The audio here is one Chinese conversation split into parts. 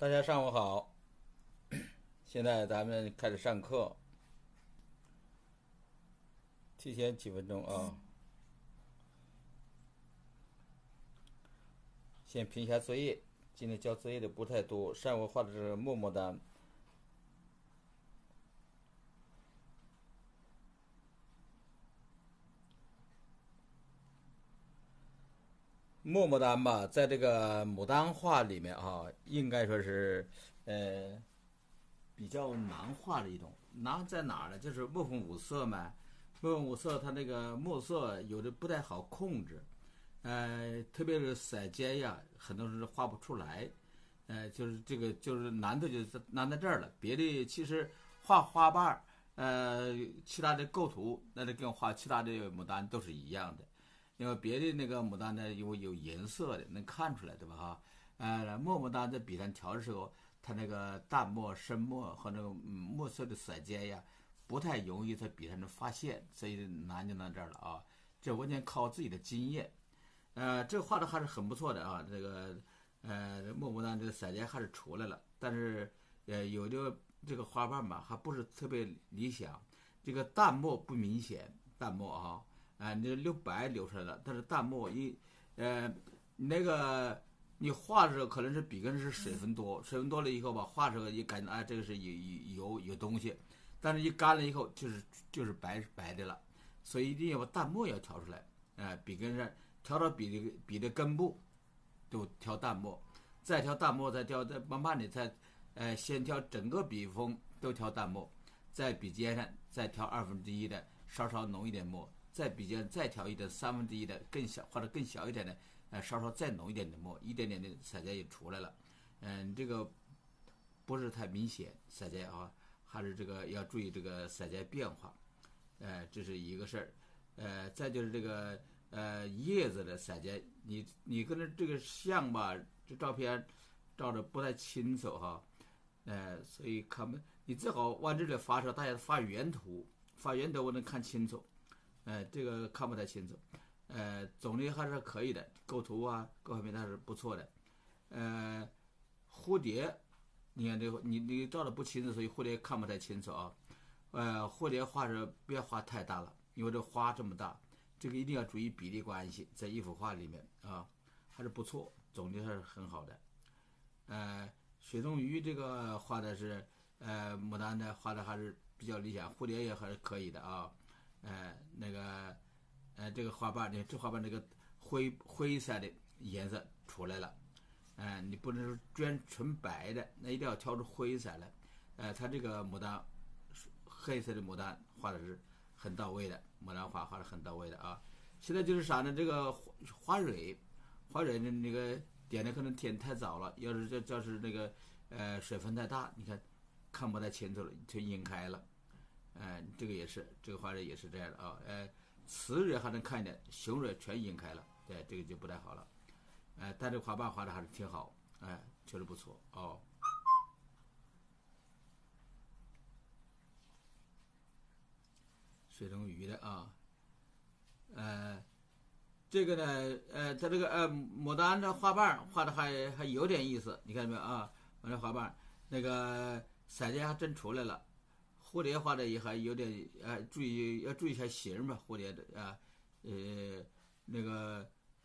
大家上午好，现在咱们开始上课，提前几分钟啊。先评一下作业，今天交作业的不太多，上午画的是默默单。默默单吧，在这个牡丹画里面啊，应该说是比较难画的一种。难在哪儿呢？就是墨粉五色嘛，墨粉五色它那个墨色有的不太好控制，特别是色阶呀，很多人画不出来。就是这个就是难的就是难在这儿了。别的其实画花瓣儿，其他的构图，那就跟画其他的牡丹都是一样的。因为别的那个牡丹呢，因为有颜色的，能看出来，对吧？哈，墨牡丹在笔上调的时候，它那个淡墨、深墨和那个墨色的色阶呀，不太容易在笔上能发现，所以难就在这儿了啊。这完全靠自己的经验。这个画的还是很不错的啊。这个墨牡丹这个色阶还是出来了，但是有的这个花瓣吧，还不是特别理想。这个淡墨不明显，淡墨啊。你留白留出来了，但是淡墨那个你画的时候可能是笔根是水分多，水分多了以后吧，画的时候一感觉这个是有东西，但是一干了以后就是白的了，所以一定要把淡墨要调出来，笔根上调到笔的根部就调淡墨，再调淡墨，再慢慢的先调整个笔锋都调淡墨，在笔尖上再调1/2的稍稍浓一点墨。在笔尖再调一点1/3的更小或者更小一点的，稍稍再浓一点的墨，一点点的色阶也出来了。这个不是太明显色阶啊，还是这个要注意这个色阶变化。这是一个事儿。再就是这个叶子的色阶，你跟着这个像吧，这照片照的不太清楚哈。所以看不，你最好往这里发的时候，大家发原图，发原图我能看清楚。这个看不太清楚。总的还是可以的，构图啊各方面还是不错的。蝴蝶，你看这个你照的不清楚，所以蝴蝶看不太清楚啊。蝴蝶画是别画太大了，因为这花这么大，这个一定要注意比例关系，在一幅画里面啊，还是不错，总的还是很好的。水中鱼这个画的是牡丹的画的还是比较理想，蝴蝶也还是可以的啊。这个花瓣呢，这花瓣这个灰色的颜色出来了。你不能是纯白的，那一定要挑出灰色来。它这个牡丹，黑色的牡丹画的是很到位的，牡丹花画的很到位的啊。现在就是啥呢？这个花蕊的那个点的可能点太早了，要是那个水分太大，你看看不太清楚了，就晕开了。这个也是，这个花蕊也是这样的啊。雌蕊还能看一点，雄蕊全晕开了，对，这个就不太好了。但这个花瓣画的还是挺好，确实不错哦。水中鱼的啊。这个呢，它这个牡丹的花瓣画的还有点意思，你看到没有啊？牡丹花瓣那个色阶还真出来了。蝴蝶画的也还有点注意一下形吧，蝴蝶的那个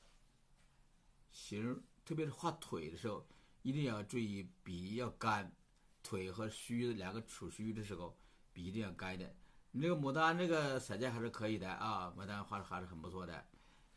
形，特别是画腿的时候，一定要注意笔要干，腿和须两个触须的时候，笔一定要干一点。你这个牡丹这个色阶还是可以的啊，牡丹画的还是很不错的。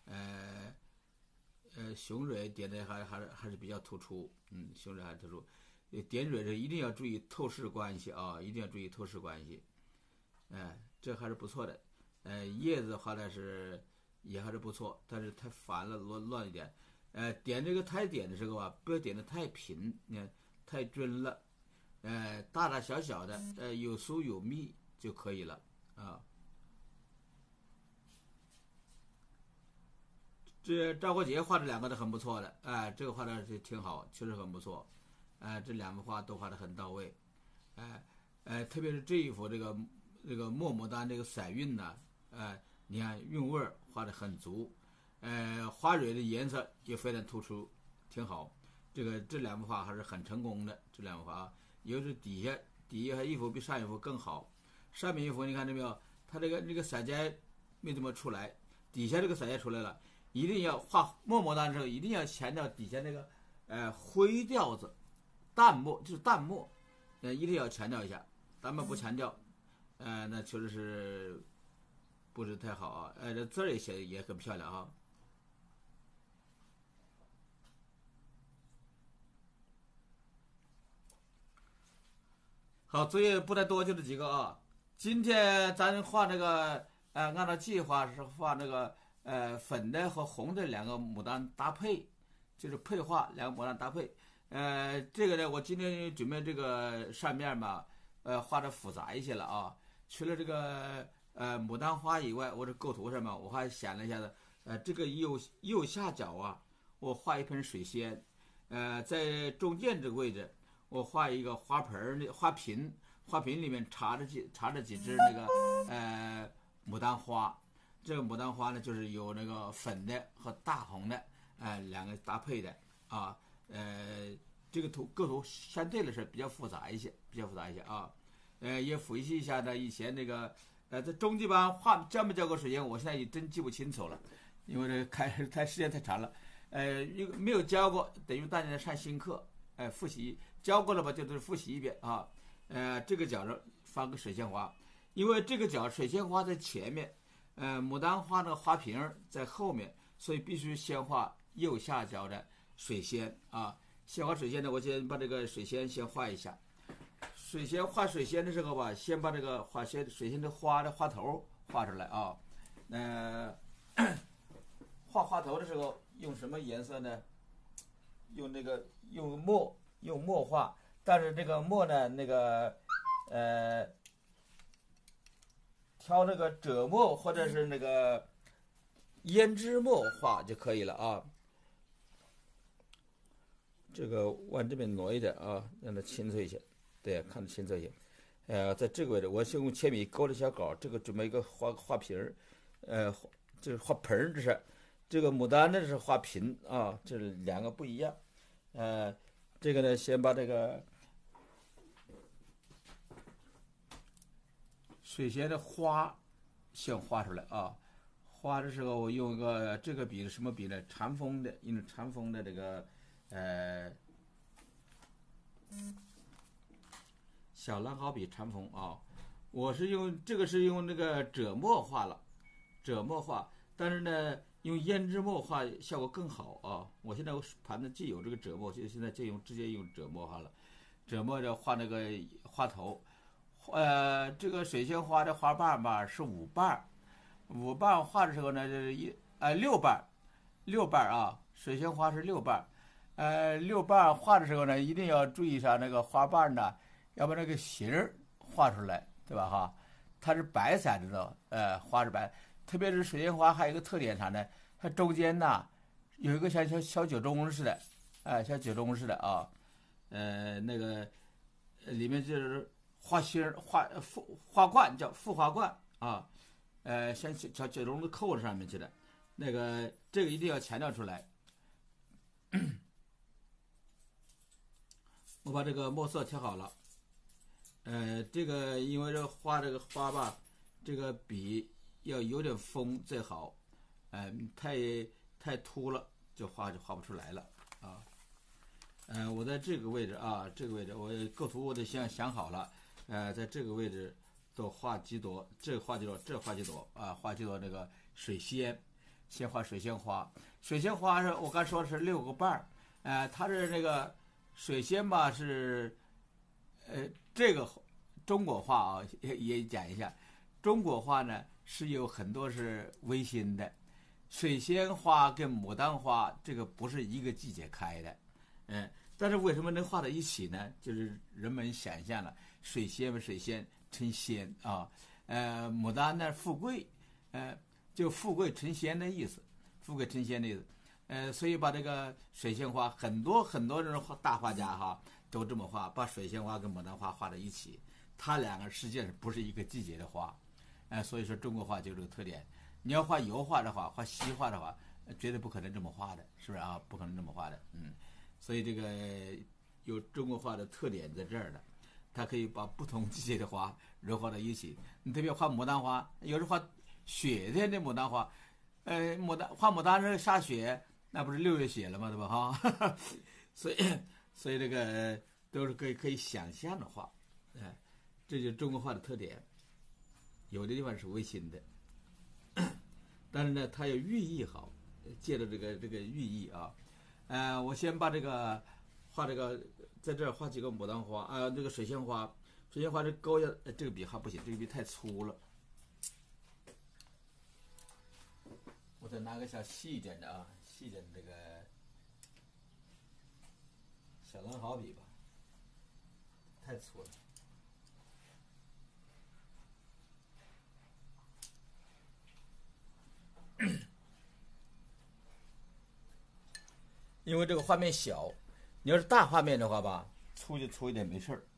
雄蕊点的还是比较突出，雄蕊还突出。点蕊的一定要注意透视关系啊，一定要注意透视关系。这还是不错的。叶子画的是也还是不错，但是太烦了，乱一点。点这个太点的时候啊，不要点的太平，你看太均了。大大小小的，有疏有密就可以了啊。这赵国杰画的两个都很不错的，这个画的是挺好，确实很不错。这两幅画都画的很到位。特别是这一幅这个墨牡丹这个色韵呢，你看韵味画的很足。花蕊的颜色也非常突出，挺好。 这两幅画还是很成功的，这两幅画啊，尤其是底下一幅比上一幅更好。上面一幅你看到没有？它这个色阶没怎么出来，底下这个色阶出来了。一定要画墨丹的时候，一定要强调底下那个灰调子，淡墨就是淡墨，一定要强调一下。淡墨不强调，那确实是不是太好啊。这字儿也写也很漂亮啊。好，作业不太多，就这几个啊。今天咱画这个，按照计划是画这个，粉的和红的两个牡丹搭配，就是配画两个牡丹搭配。这个呢，我今天准备这个扇面吧，画的复杂一些了啊。除了这个牡丹花以外，我这构图上面我还想了一下子，这个右下角啊，我画一盆水仙，在中间这个位置。我画一个花盆的花瓶里面插着几只那个牡丹花。这个牡丹花呢，就是有那个粉的和大红的两个搭配的啊。这个构图相对来说比较复杂一些啊。也复习一下呢以前那个在中级班教没教过水仙，我现在也真记不清楚了，因为这开时间太长了。没有教过，等于大家上新课。复习教过了吧，就是复习一遍啊。这个角上放个水仙花，因为这个角水仙花在前面，牡丹花的花瓶在后面，所以必须先画右下角的水仙啊。先画水仙呢，我先把这个水仙先画一下。画水仙的时候吧，先把这个水仙的花的花头画出来啊。画花头的时候用什么颜色呢？用墨画，但是这个墨呢，挑那个赭墨或者是那个胭脂墨画就可以了啊。这个往这边挪一点啊，让它清澈一些，对，看着清澈一些。在这个位置，我是用铅笔勾了小稿，这个准备一个画瓶儿，就是画盆儿，这个牡丹呢是画瓶啊，这两个不一样。这个呢，先把这个水仙的花先画出来啊。画的时候我用这个笔是什么笔呢？长锋的，用长锋的这个小兰花笔长锋啊。我是用这个是用那个赭墨画了，赭墨画，但是呢用胭脂墨画效果更好啊。我现在盘子既有这个赭墨，就现在直接用赭墨画了。赭墨的画那个花头，这个水仙花的花瓣吧是5瓣，5瓣画的时候呢就是6瓣啊。水仙花是6瓣，6瓣画的时候呢一定要注意一下那个花瓣呢，要把那个形儿画出来，对吧哈？它是白色的，花是白。特别是水仙花还有一个特点啥呢？它中间呢有一个像小酒盅似的，像酒盅似的啊。那个里面就是花心儿、花冠，叫副花冠啊。像小酒盅的扣子上面去的，这个一定要强调出来。我把这个墨色调好了。这个因为画这个花吧，这个笔要有点锋最好，太凸了就画不出来了啊。我在这个位置啊，我构图我得先想好了，在这个位置都画几朵，这画几朵啊，画几朵那个水仙，先画水仙花。水仙花是我刚说的是6个瓣儿，它是那个水仙吧是，这个中国画啊也讲一下，中国画呢是有很多是微心的，水仙花跟牡丹花这个不是一个季节开的，但是为什么能画在一起呢？就是人们想象了水仙成仙啊，牡丹呢富贵，就富贵成仙的意思，所以把这个水仙花很多人大画家哈都这么画，把水仙花跟牡丹花画在一起，它两个实际上不是一个季节的花，所以说中国画就有这个特点。你要画油画的话，画西画的话，绝对不可能这么画的，是不是啊？不可能这么画的， 所以这个有中国画的特点在这儿的，它可以把不同季节的花融合在一起。你特别画牡丹花，有时候画雪天的牡丹花，画牡丹是下雪，那不是6月雪了吗？对吧？哈，所以这个都是可以想象的画，这就是中国画的特点。有的地方是违心的，但是呢，它有寓意好，借着这个寓意啊，我先把这个画这个，在这儿画几个牡丹花啊，这个水仙花，水仙花这勾下，这个笔还不行，这个笔太粗了。我再拿个小细一点的啊，细一点的这个小狼毫笔吧，太粗了。因为这个画面小，你要是大画面的话吧，粗就粗一点没事儿。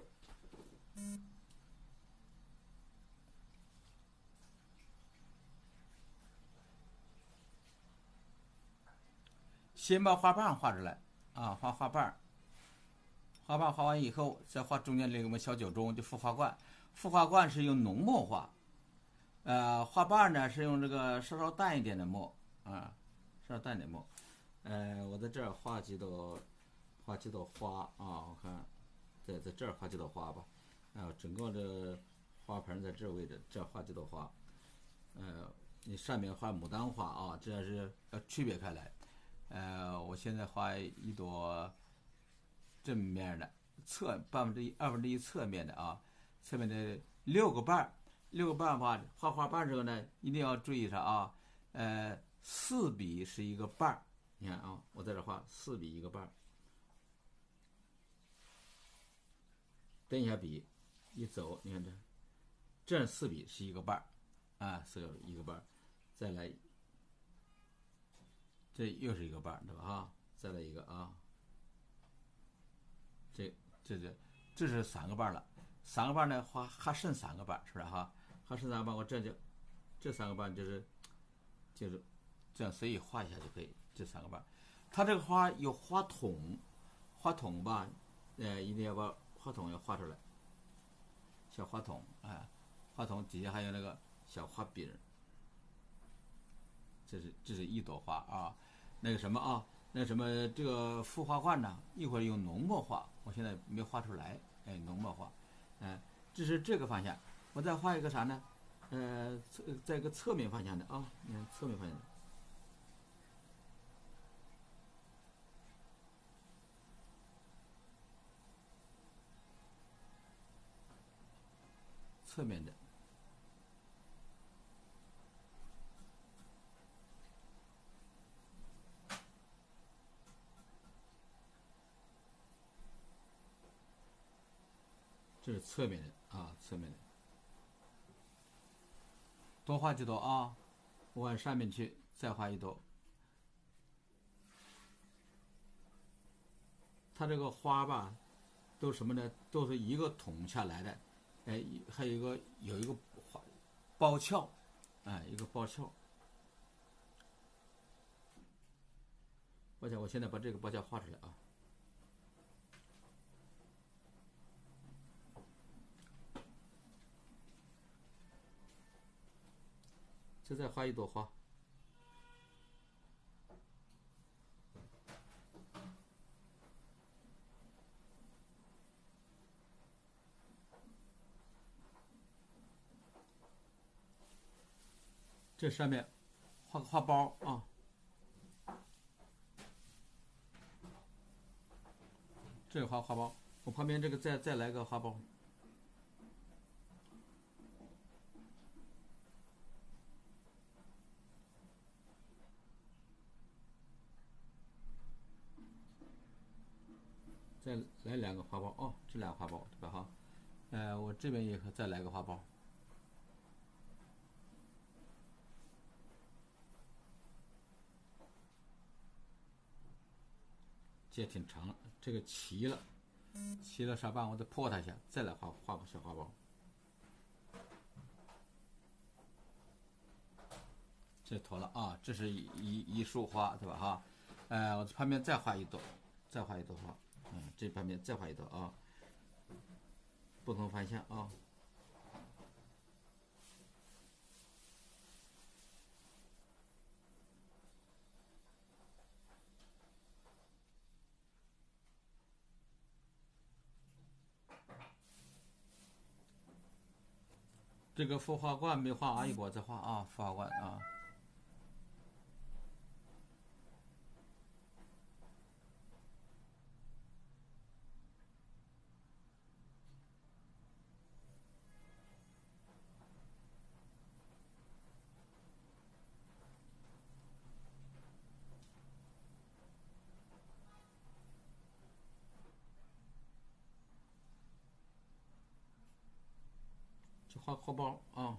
先把花瓣画出来啊，画花瓣，花瓣画完以后，再画中间这个小酒盅，就附花冠。附花冠是用浓墨画，花瓣呢是用这个稍稍淡一点的墨啊，稍稍淡一点墨。我在这儿画几朵花啊，我看在这儿画几朵花吧。整个的花盆在这位置，这儿画几朵花。你上面画牡丹花啊，这样是要区别开来。我现在画一朵正面的2/1侧面的啊，侧面的6个瓣，6个瓣画花瓣的时候呢，一定要注意上啊。4笔是一个瓣儿，你看啊，我在这画4笔一个瓣儿。蹬一下笔，一走，你看这样4笔是一个瓣儿啊，是一个瓣儿，再来。这又是一个瓣，对吧？哈，再来一个啊，这是3个瓣了。3个瓣呢，还剩3个瓣，是不是哈？还剩3个瓣，我这3个瓣就是这样随意画一下就可以。这3个瓣，它这个花有花筒吧？一定要把花筒要画出来，小花筒，花筒底下还有那个小花柄。这是一朵花啊，那个什么啊，这个附花冠呢，一会儿用浓墨画，我现在没画出来，浓墨画，这是这个方向。我再画一个啥呢？在一个侧面方向的啊，你看侧面方向的，侧面的。这是侧面的啊，侧面的，多画几朵啊，我往上面去，再画一朵。它这个花吧，都什么呢？都是一个筒下来的，还有一个花包翘，一个包翘。我现在把这个包翘画出来啊。再画一朵花，这上面画个花苞啊，这个花苞，我旁边这个再来个花苞。再来2个花苞哦，这2个花苞对吧？哈，我这边也再来个花苞，这也挺长，这个齐了啥办？我再破它一下，再来画个小花苞。这妥了啊，这是一束花对吧？哈，我旁边再画一朵， 再画一朵花，这盘面再画一朵啊，不同方向啊。这个孵化罐没画完，一会儿再画啊，孵化罐啊。就画花苞啊。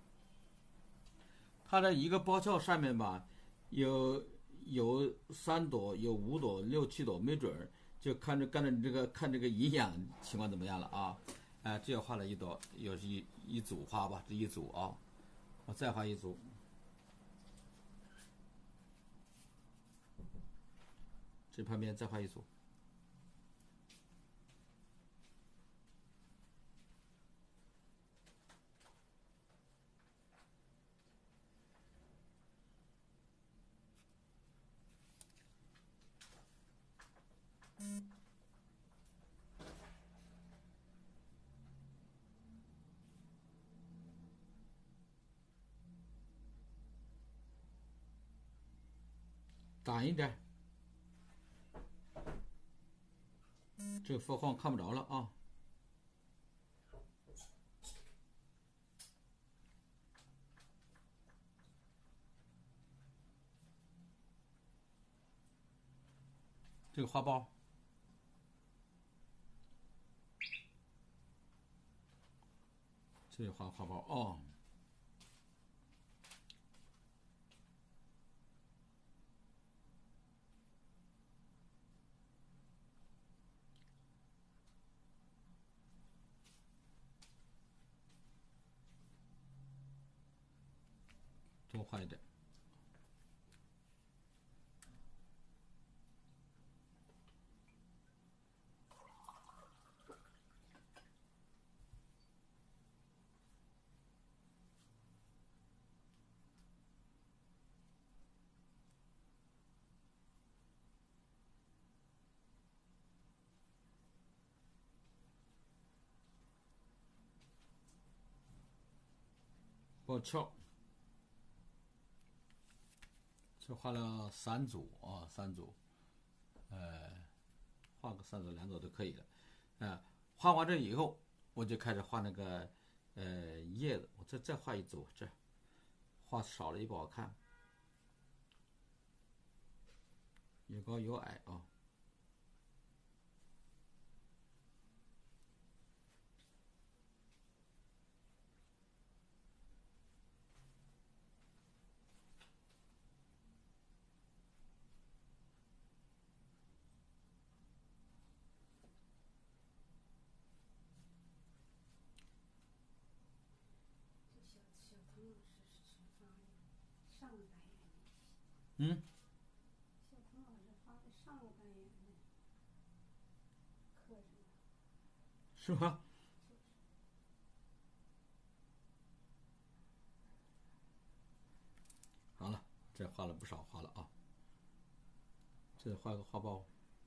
它的一个包鞘上面吧，有3朵，有5朵、6、7朵，没准儿就看着你这个看这个营养情况怎么样了啊。这画了一朵，有一组花吧，这一组啊，我再画一组。这旁边再画一组。淡一点，这个发晃看不着了啊。这个花苞，这个花苞哦。多画一点。包鞘，这画了3组啊，3组，画个3组、2组都可以的。画完这以后，我就开始画那个叶子，我再画一组，这画少了也不好看，有高有矮啊。嗯。 小童老师发的上个半圆的课程， 是吧？好了，这画了不少花了啊。这画个花苞。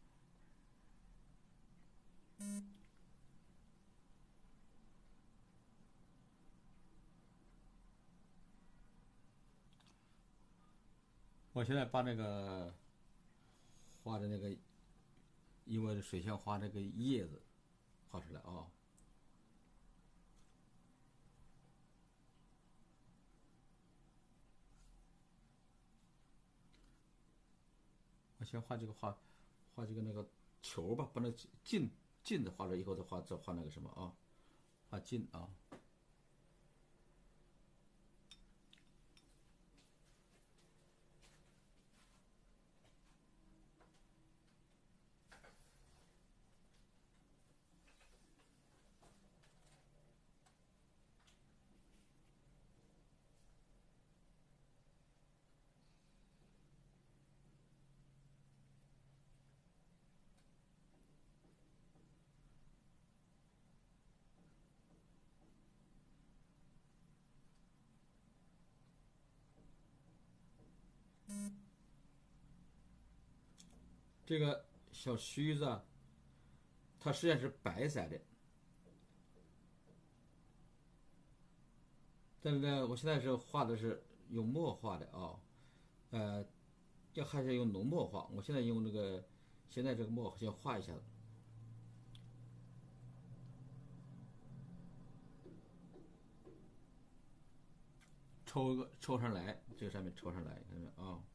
我现在把那个画的那个，因为水仙花那个叶子画出来啊。我先画这个画这个那个球吧，把那劲的画了以后，再画那个什么啊，画劲啊。 这个小须子啊，它实际上是白色的，但是呢，我现在是画的是用墨画的啊，还是用浓墨画。我现在用现在这个墨先画一下子，抽上来，这个上面抽上来，看到没有啊？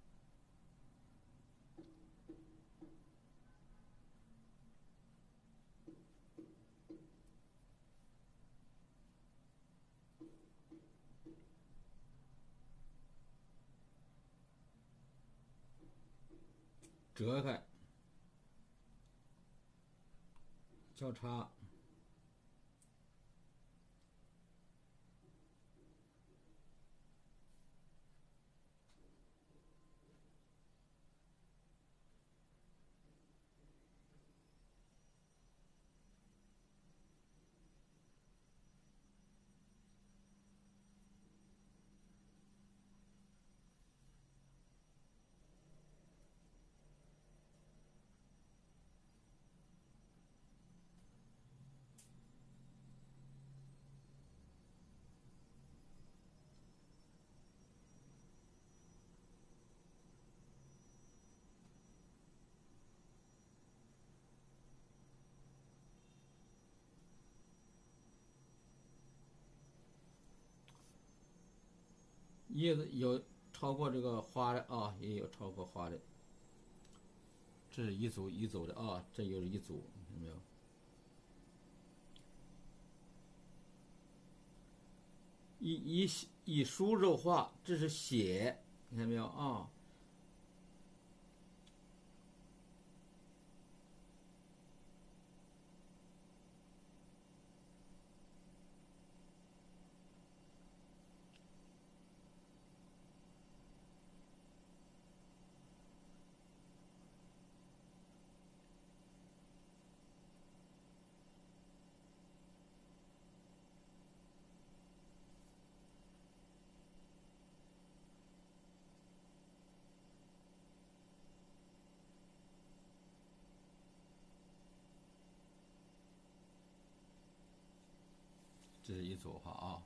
折开，交叉，叶子有超过这个花的啊，也有超过花的。这是一组一组的啊，这又是一组，有没有？以书肉画，这是血，你看没有啊？这是一组画啊。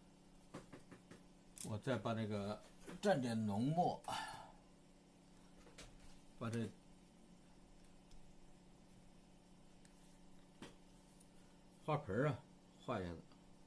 我再把那个蘸点浓墨，把这花盆啊画一下子。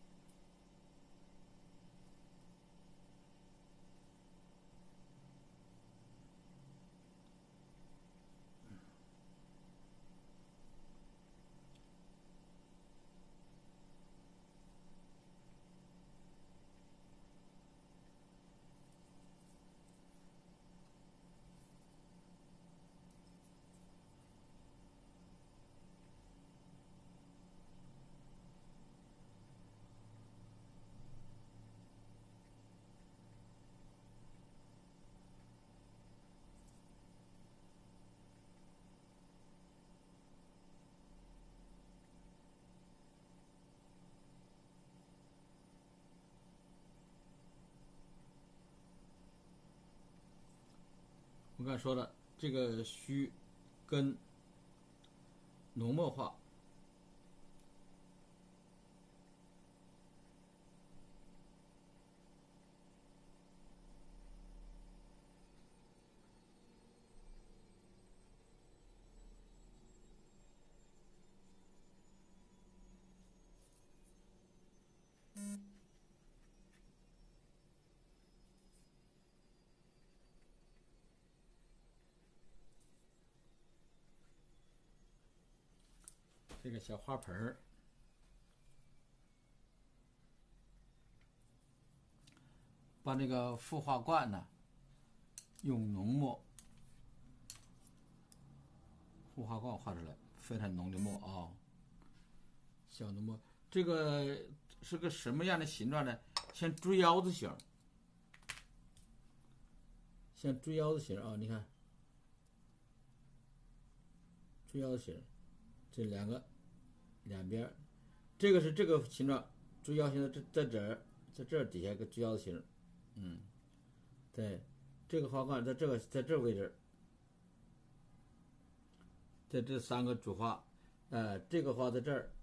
我刚才说了，这个须跟浓墨画，这个小花盆儿，把那个孵化罐呢，用浓墨孵化罐画出来，非常浓的墨啊，小浓墨。这个是个什么样的形状呢？像猪腰子形，像猪腰子形啊！你看，猪腰子形，这两边，这个是这个形状，猪腰形的在这儿，在这儿底下一个猪腰子形，对，这个花冠在这个位置， 这3个主花，这个花在这儿，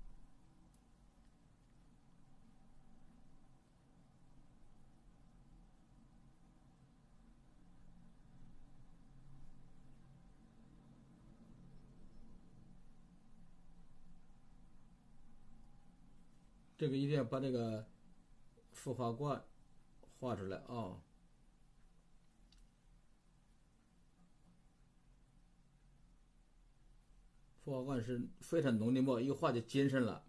这个一定要把这个复花冠画出来啊。复花冠是非常浓的墨，一画就精神了。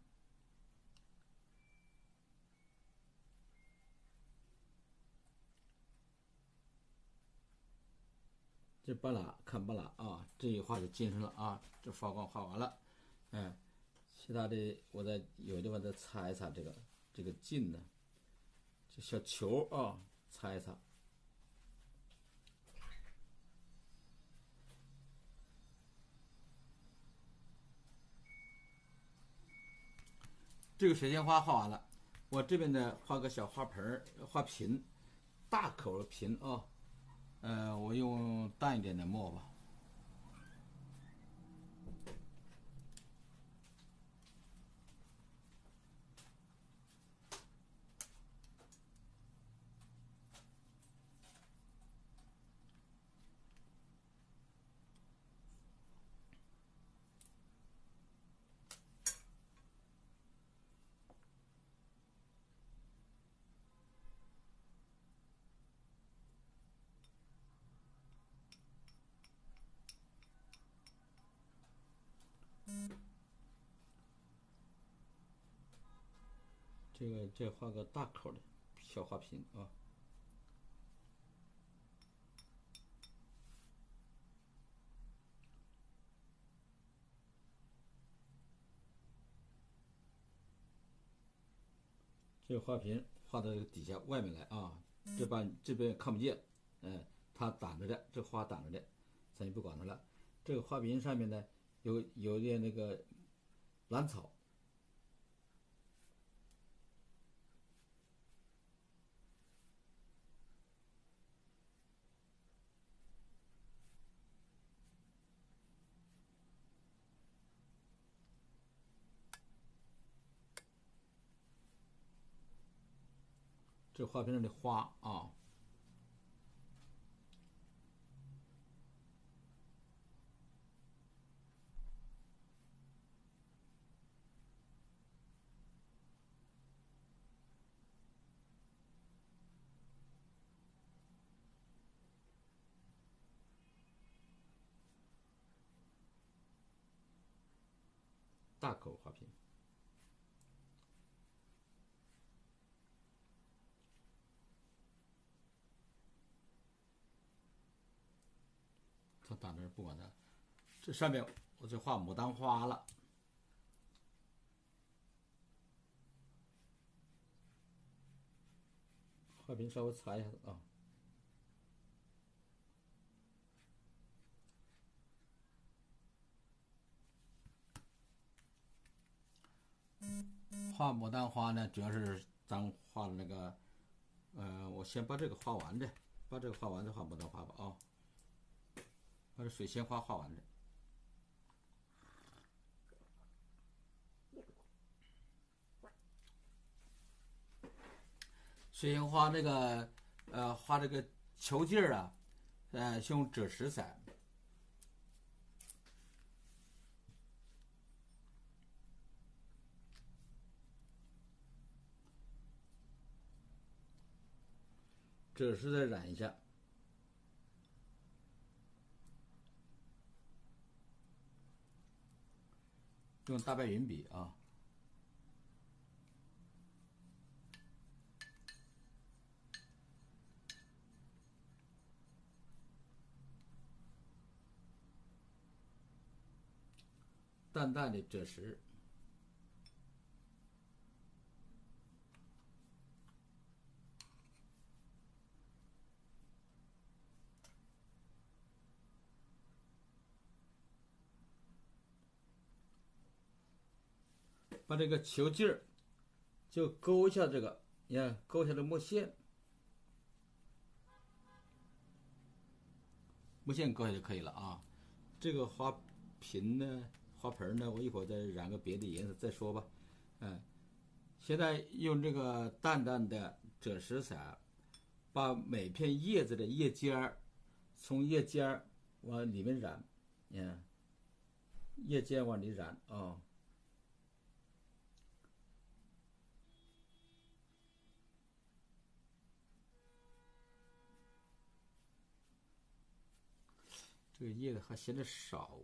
这半拉看半拉啊，这一画就精神了啊。这发光画完了，其他的我再有的地方再擦一擦这个劲呢，这小球啊，擦一擦。这个水仙花画完了，我这边呢画个小花盆花瓶，大口的瓶啊。我用淡一点的墨吧。这画个大口的小花瓶啊。这个花瓶画到底下外面来啊，这边看不见，它挡着的，这花挡着的，咱就不管它了。这个花瓶上面呢有点那个兰草。这花瓶上的花啊，大口花瓶。它挡着不管它，这上面我就画牡丹花了。花瓶稍微擦一下子啊。画牡丹花呢，主要是咱画的那个，我先把这个画完的，把这个画完再画牡丹花吧啊。把这水仙花画完的。水仙花那个画这个球劲儿啊，是用赭石色。赭石再染一下。用大白云笔啊。淡淡的赭石。把这个球劲儿就勾一下这个，你看勾一下这墨线，墨线勾一下就可以了啊。这个花瓶呢、花盆呢，我一会儿再染个别的颜色再说吧。现在用这个淡淡的赭石色，把每片叶子的叶尖儿，从叶尖儿往里面染，叶尖往里染啊。这个叶子还显得少。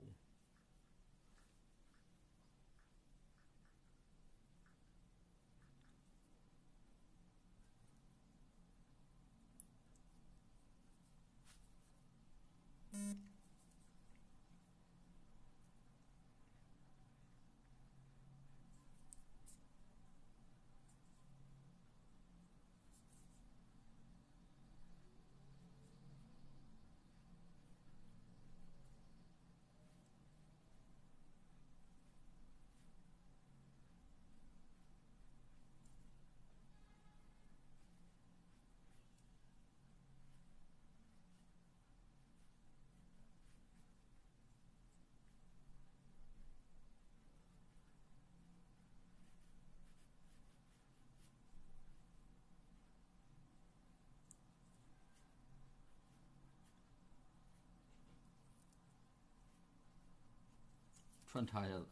穿插一下子。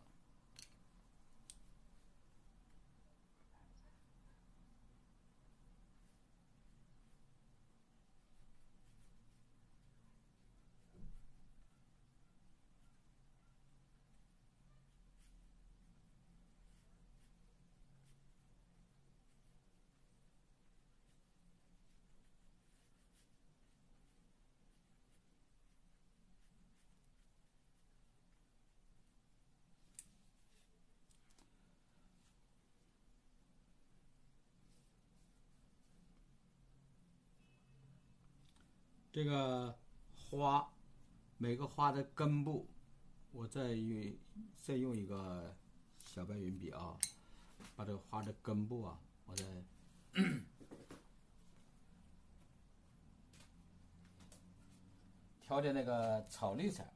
这个花，每个花的根部，我再用一个小白云笔啊，把这个花的根部啊，我再调点那个草绿色，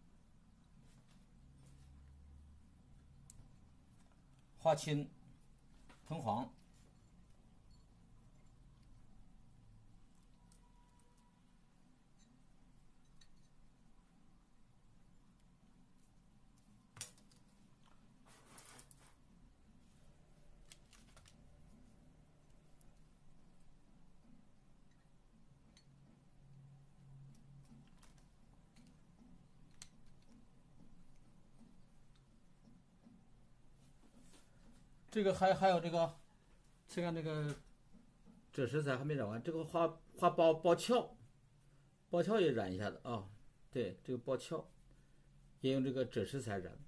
花青、藤黄。这个还有这个那个赭石彩还没染完，这个花苞鞘也染一下子啊。对，这个苞鞘也用这个赭石彩染。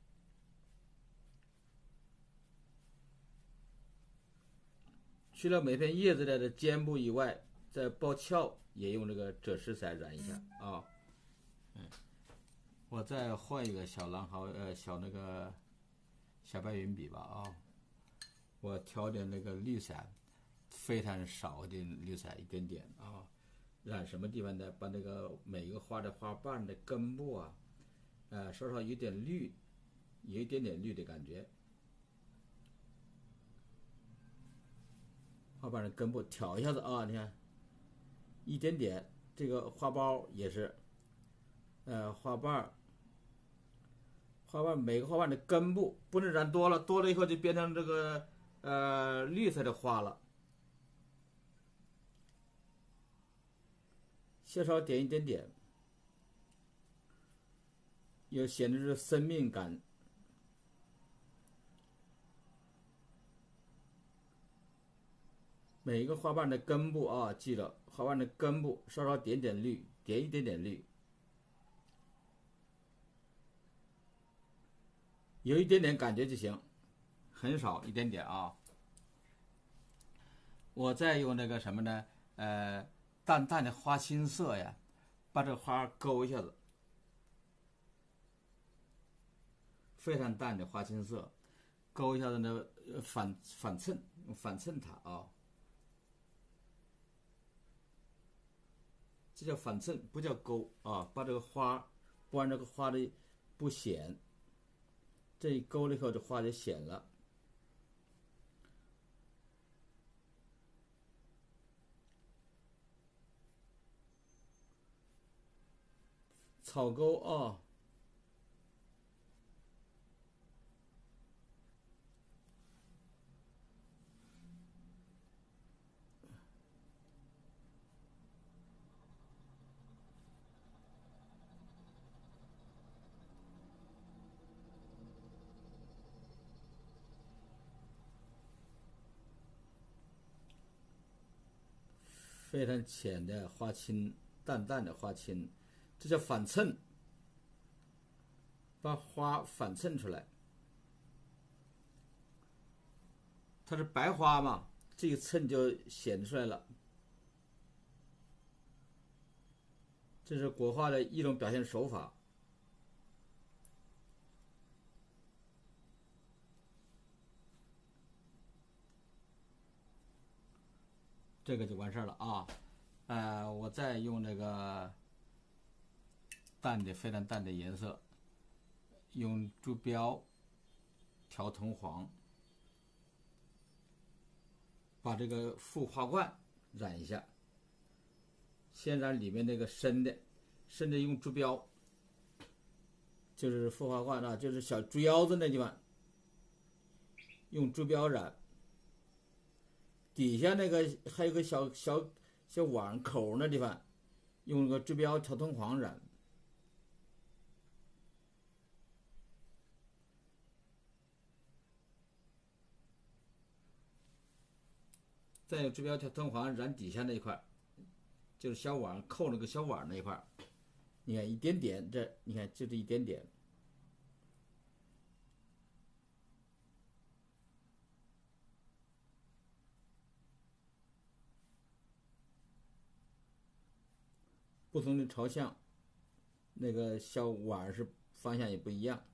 去了每片叶子的尖部以外，在苞鞘也用这个赭石彩染一下啊。我再换一个小蓝毫小那个小白云笔吧啊。我调点那个绿色，非常少的绿色，一点点啊。染什么地方呢？把那个每个花的花瓣的根部啊，稍稍有点绿，有一点点绿的感觉。花瓣的根部挑一下子啊，你看，一点点。这个花苞也是，花瓣每个花瓣的根部不能染多了，多了以后就变成这个绿色的花了。先稍点一点点，有显得是生命感。每一个花瓣的根部啊，记了，花瓣的根部稍稍点点绿，点一点点绿，有一点点感觉就行，很少，一点点啊。我再用那个什么呢？淡淡的花青色呀，把这个花勾一下子，非常淡的花青色，勾一下子呢，反衬它啊。这叫反衬，不叫勾啊！把这个花，不然这个花的不显这一勾了以后，这花就显了。草钩啊，非常浅的花青，淡淡的花青，这叫反衬，把花反衬出来。它是白花嘛，这个衬就显出来了。这是国画的一种表现手法。这个就完事儿了啊。我再用这个淡的非常淡的颜色，用朱标调藤黄，把这个副花冠染一下。先染里面那个深的用朱标，就是副花冠啊，就是小猪腰子那地方，用朱标染。底下那个还有个小碗口那地方，用个朱标调藤黄染。再用朱标调藤黄染底下那一块，就是小碗扣那个小碗那一块，你看一点点，这你看就这一点点。不同的朝向，那个小碗是方向也不一样。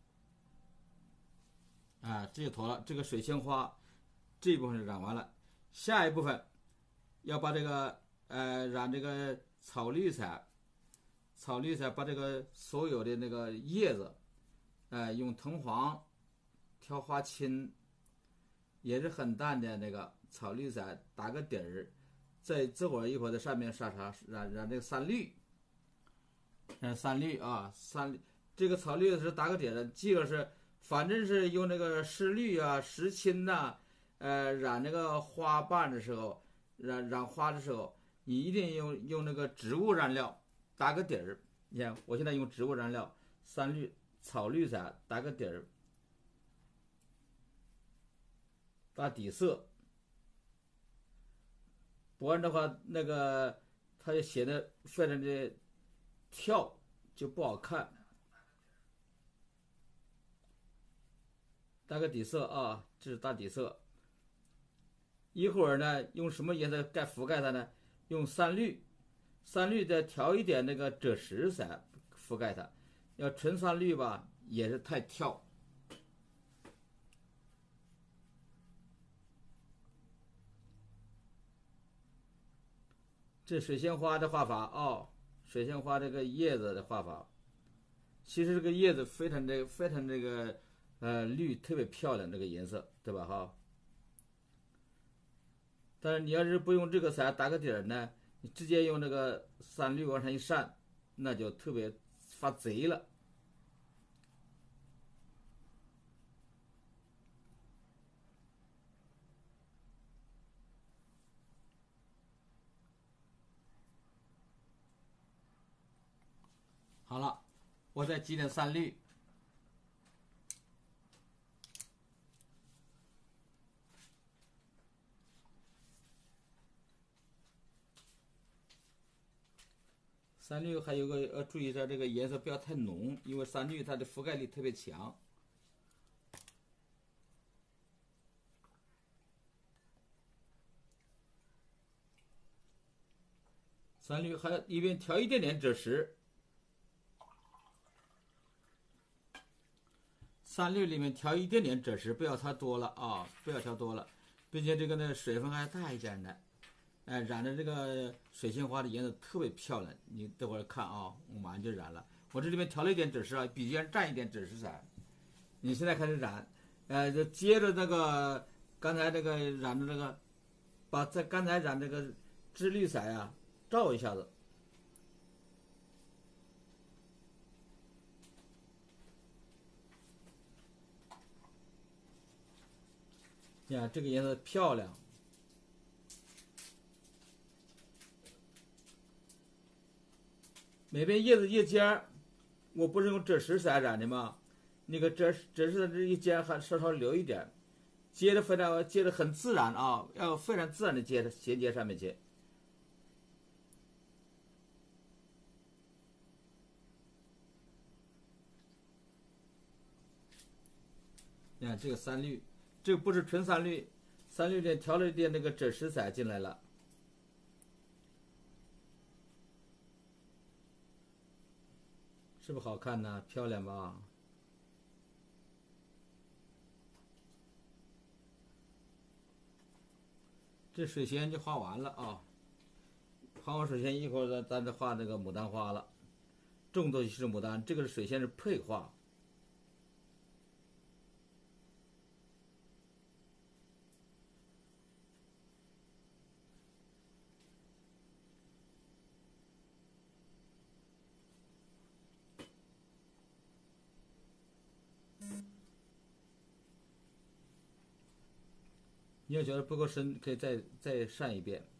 这就妥了。这个水仙花这一部分染完了，下一部分要把这个染这个草绿彩，把这个所有的那个叶子，用藤黄挑花青，也是很淡的那个草绿彩打个底儿，在这会儿一会儿在上面染这个三绿。三绿啊，这个草绿是打个底的，记着是，反正是用那个石绿啊、石青呐，染那个花瓣的时候，染花的时候，你一定用那个植物染料打个底儿。你看，我现在用植物染料，三绿、草绿彩打个底儿，打底色，不然的话，那个它就显得非常的跳，就不好看。打个底色啊，这是打底色。一会儿呢，用什么颜色覆盖它呢？用三绿再调一点那个赭石色覆盖它。要纯三绿吧，也是太跳。这水仙花的画法哦，水仙花这个叶子的画法，其实这个叶子非常这个绿，特别漂亮，这个颜色，对吧哈？但是你要是不用这个色打个底儿呢，你直接用这个三绿往上一扇，那就特别发贼了。好了，我再挤点三绿。三绿还有个要注意一下，这个颜色不要太浓，因为三绿它的覆盖力特别强。三绿还一边调一点点赭石，三绿里面调一点点赭石，不要调多了啊，不要调多了，并且这个呢水分还大一点的。染的这个水仙花的颜色特别漂亮，你等会儿看啊，我马上就染了。我这里面调了一点赭石啊，比原蘸一点赭石色， 你现在开始染，就接着那个刚才那个染的那个，把在刚才染这个支绿色啊照一下子。你看这个颜色漂亮。每边叶子叶尖儿，我不是用赭石色染的吗？那个赭石的这一尖还稍稍留一点，接着很自然啊，要非常自然的接着衔接上面去。你看这个三绿，这个不是纯三绿，三绿点调了一点那个赭石色进来了。是不是好看呢？漂亮吧？这水仙就画完了啊，画完水仙一会儿咱再画这个牡丹花了。重头戏是牡丹，这个是水仙是配画。你要觉得不够深，可以再上一遍，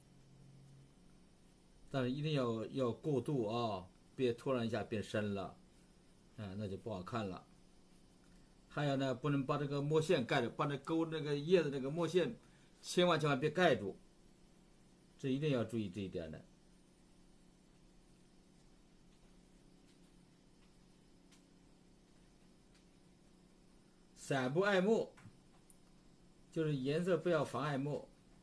但是一定要过渡啊，别突然一下变深了，那就不好看了。还有呢，不能把这个墨线盖住，把那勾那个叶子那个墨线，千万别盖住，这一定要注意这一点的。散不碍墨，就是颜色不要妨碍墨。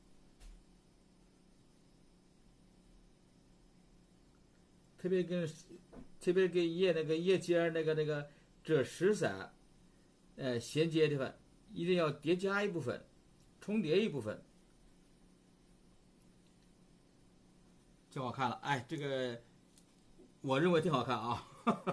特别跟叶那个叶尖那个赭石色，衔接的地方一定要叠加一部分，重叠一部分，就好看了。哎，这个我认为挺好看啊。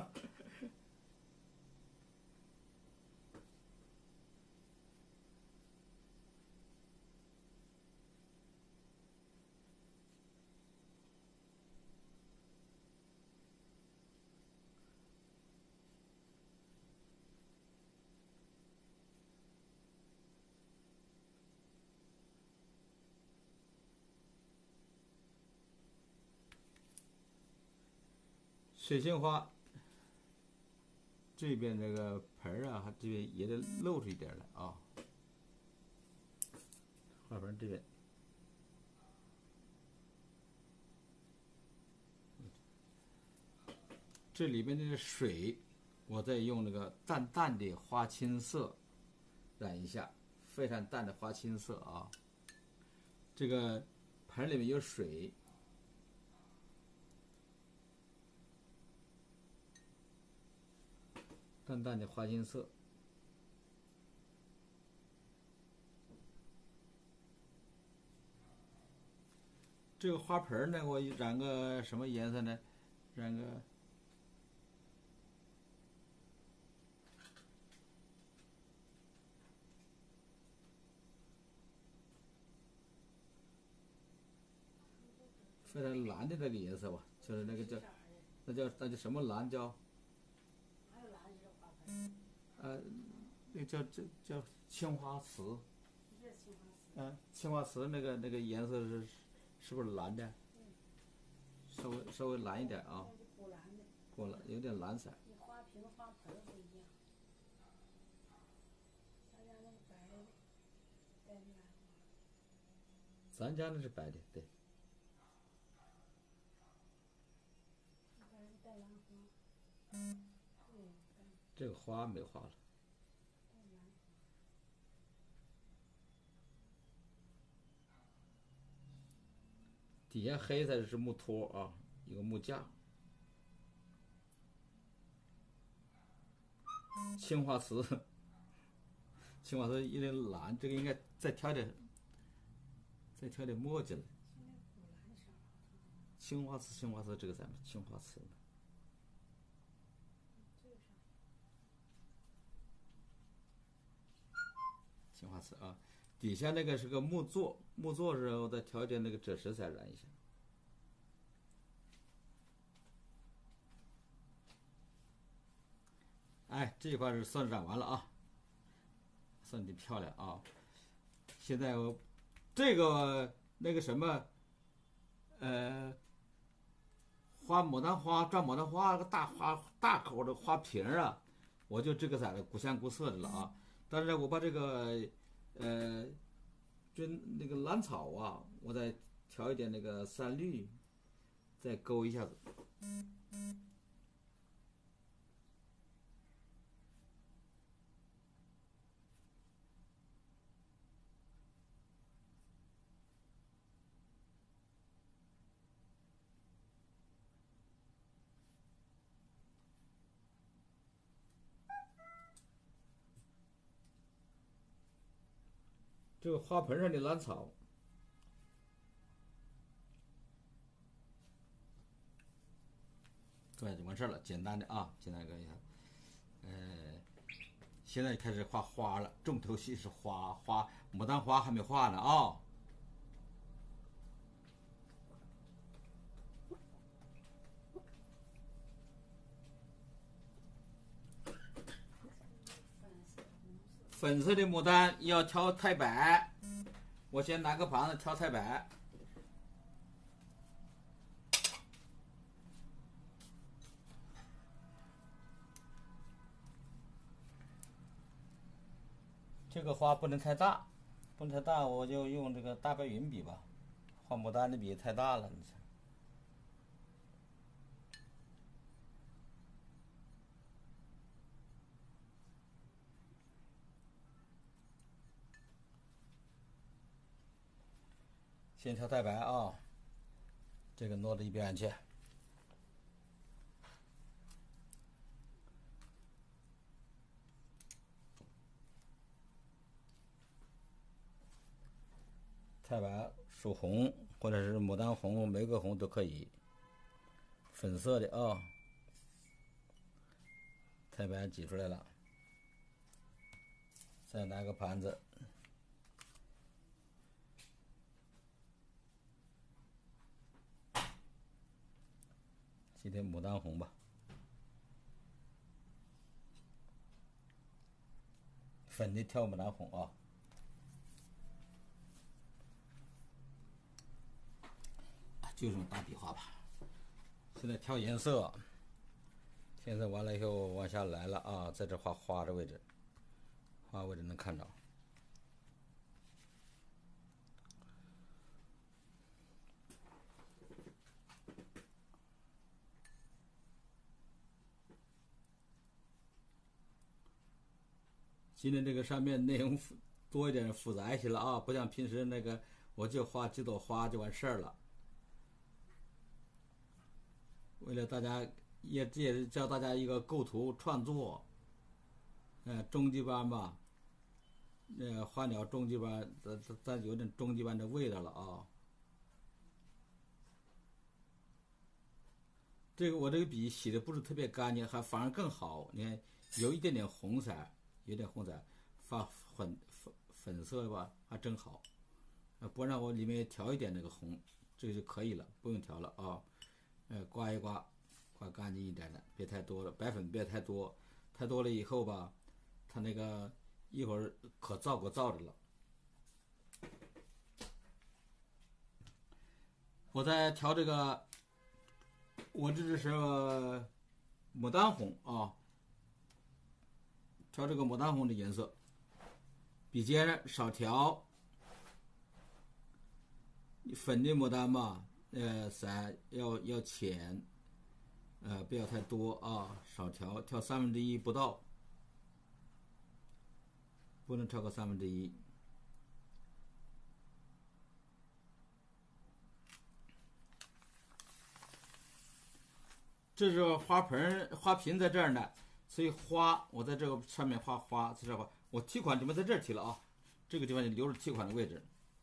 水仙花这边这个盆啊，这边也得露出一点来啊。花盆这边，这里边的水，我再用那个淡淡的花青色染一下，非常淡的花青色啊。这个盆里面有水。淡淡的花青色，这个花盆呢，我染个什么颜色呢？染个非常蓝的那个颜色吧，就是那个叫那叫什么蓝叫？那个叫青花瓷。青花瓷那个颜色是不是蓝的？稍微蓝一点啊。过了，有点蓝色。 花瓶花盆不一样， 咱家那是白的，对。这个花没画了。底下黑色是木托啊，一个木架。青花瓷，青花瓷有点蓝，这个应该再调点墨进来。青花瓷，这个咱们青花瓷。 青花瓷啊。底下那个是个木座，木座时候再调一点那个赭石彩染一下。哎，这一块是算染完了啊，算挺漂亮啊。现在这个那个什么，花牡丹花转牡丹花个大口的花瓶啊，我就这个色的古香古色的了啊。但是我把这个就那个兰草啊，我再调一点那个山绿，再勾一下子。这个花盆上的兰草，对，就完事儿了，简单的啊，简单一下。现在开始画花了，重头戏是花，牡丹花还没画呢啊。粉色的牡丹要挑太白，我先拿个盘子挑太白。这个花不能太大，不能太大，我就用这个大白云笔吧。画牡丹的笔太大了，你看。先挑太白啊，这个挪到一边去。太白属红，或者是牡丹红、玫瑰红都可以，粉色的啊。太白挤出来了，再拿个盘子，今天牡丹红吧，粉的挑牡丹红啊。就这种大笔画吧。现在挑颜色，颜色完了以后往下来了啊，在这画花的位置，花位置能看着。今天这个上面内容多一点，复杂一些了啊，不像平时那个我就画几朵花就完事儿了。为了大家也是教大家一个构图创作，中级班吧，花鸟中级班，咱有点中级班的味道了啊。这个我这个笔洗的不是特别干净，还反而更好。你看，有一点点红色，有点红色，发粉色吧，还真好。不然我里面调一点那个红，这个就可以了，不用调了啊。刮一刮，刮干净一点的，别太多了，白粉别太多，太多了以后吧，它那个一会儿可燥的了。我在调这个，我这是牡丹红啊，调这个牡丹红的颜色，笔尖少调。粉的牡丹嘛，色要浅，不要太多啊，少调，调1/3不到，不能超过1/3。这是花盆花瓶在这儿呢，所以花我在这个上面画花，在这画，我提款准备在这儿提了啊，这个地方就留着提款的位置。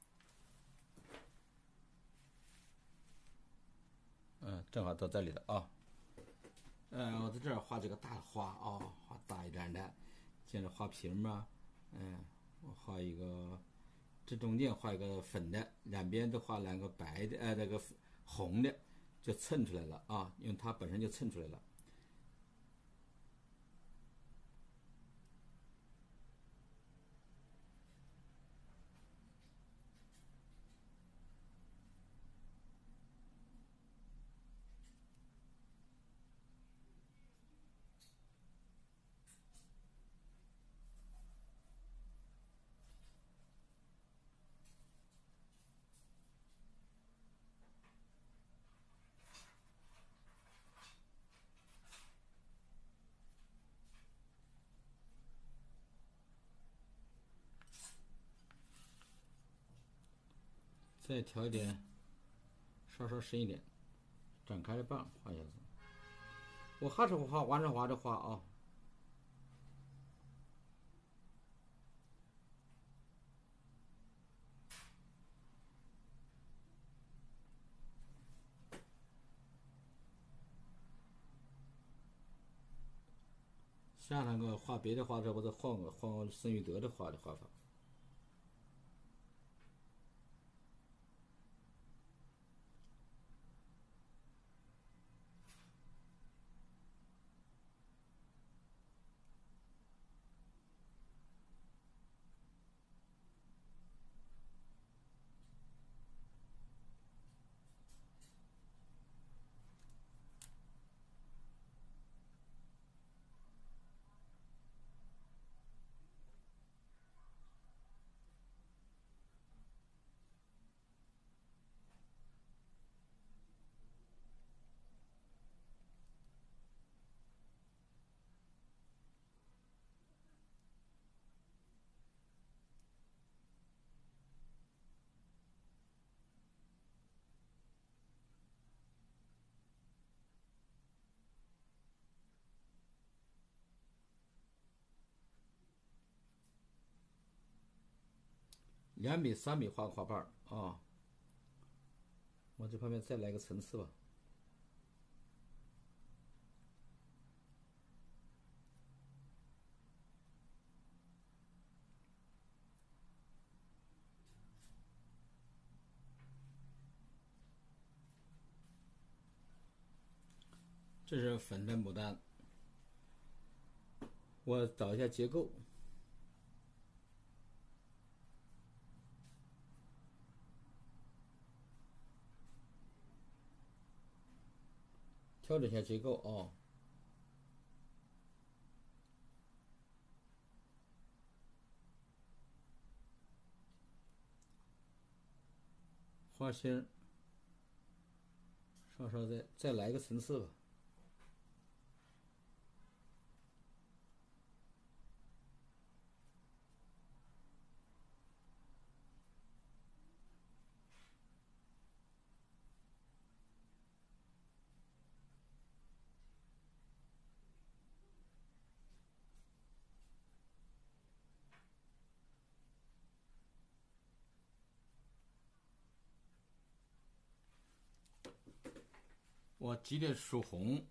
正好到这里了啊。我在这儿画这个大花啊，画大一点的，接着花瓶嘛，我画。 画一个，这中间画一个粉的，两边都画两个白的，那个红的，就衬出来了啊，因为它本身就衬出来了。再调一点，稍稍深一点，展开的棒画一下子。我还是画，往上画着画啊。下堂课画别的画的，或者换个孙玉德的画法。2笔3笔画个花瓣啊。我这方面再来个层次吧。这是粉的牡丹，我找一下结构。调整一下结构啊。花心稍稍再来一个层次吧。我挤点曙红，